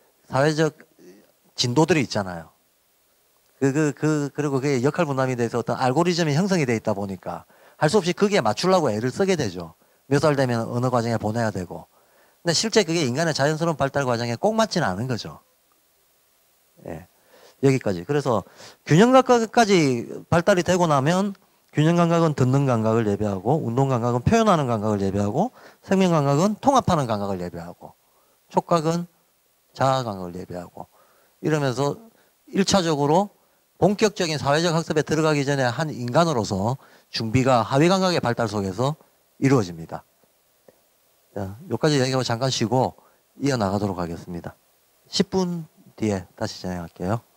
진도들이 있잖아요. 그리고 그게 역할 분담이 돼서 어떤 알고리즘이 형성이 돼 있다 보니까 할 수 없이 거기에 맞추려고 애를 쓰게 되죠. 몇 살 되면 어느 과정에 보내야 되고. 근데 실제 그게 인간의 자연스러운 발달 과정에 꼭 맞지는 않은 거죠. 예. 여기까지. 그래서 균형 감각까지 발달이 되고 나면 균형 감각은 듣는 감각을 예배하고 운동 감각은 표현하는 감각을 예배하고 생명 감각은 통합하는 감각을 예배하고 촉각은 자아 감각을 예배하고 이러면서 1차적으로 본격적인 사회적 학습에 들어가기 전에 한 인간으로서 준비가 하위 감각의 발달 속에서 이루어집니다. 자, 여기까지 얘기하고 잠깐 쉬고 이어나가도록 하겠습니다. 10분 뒤에 다시 진행할게요.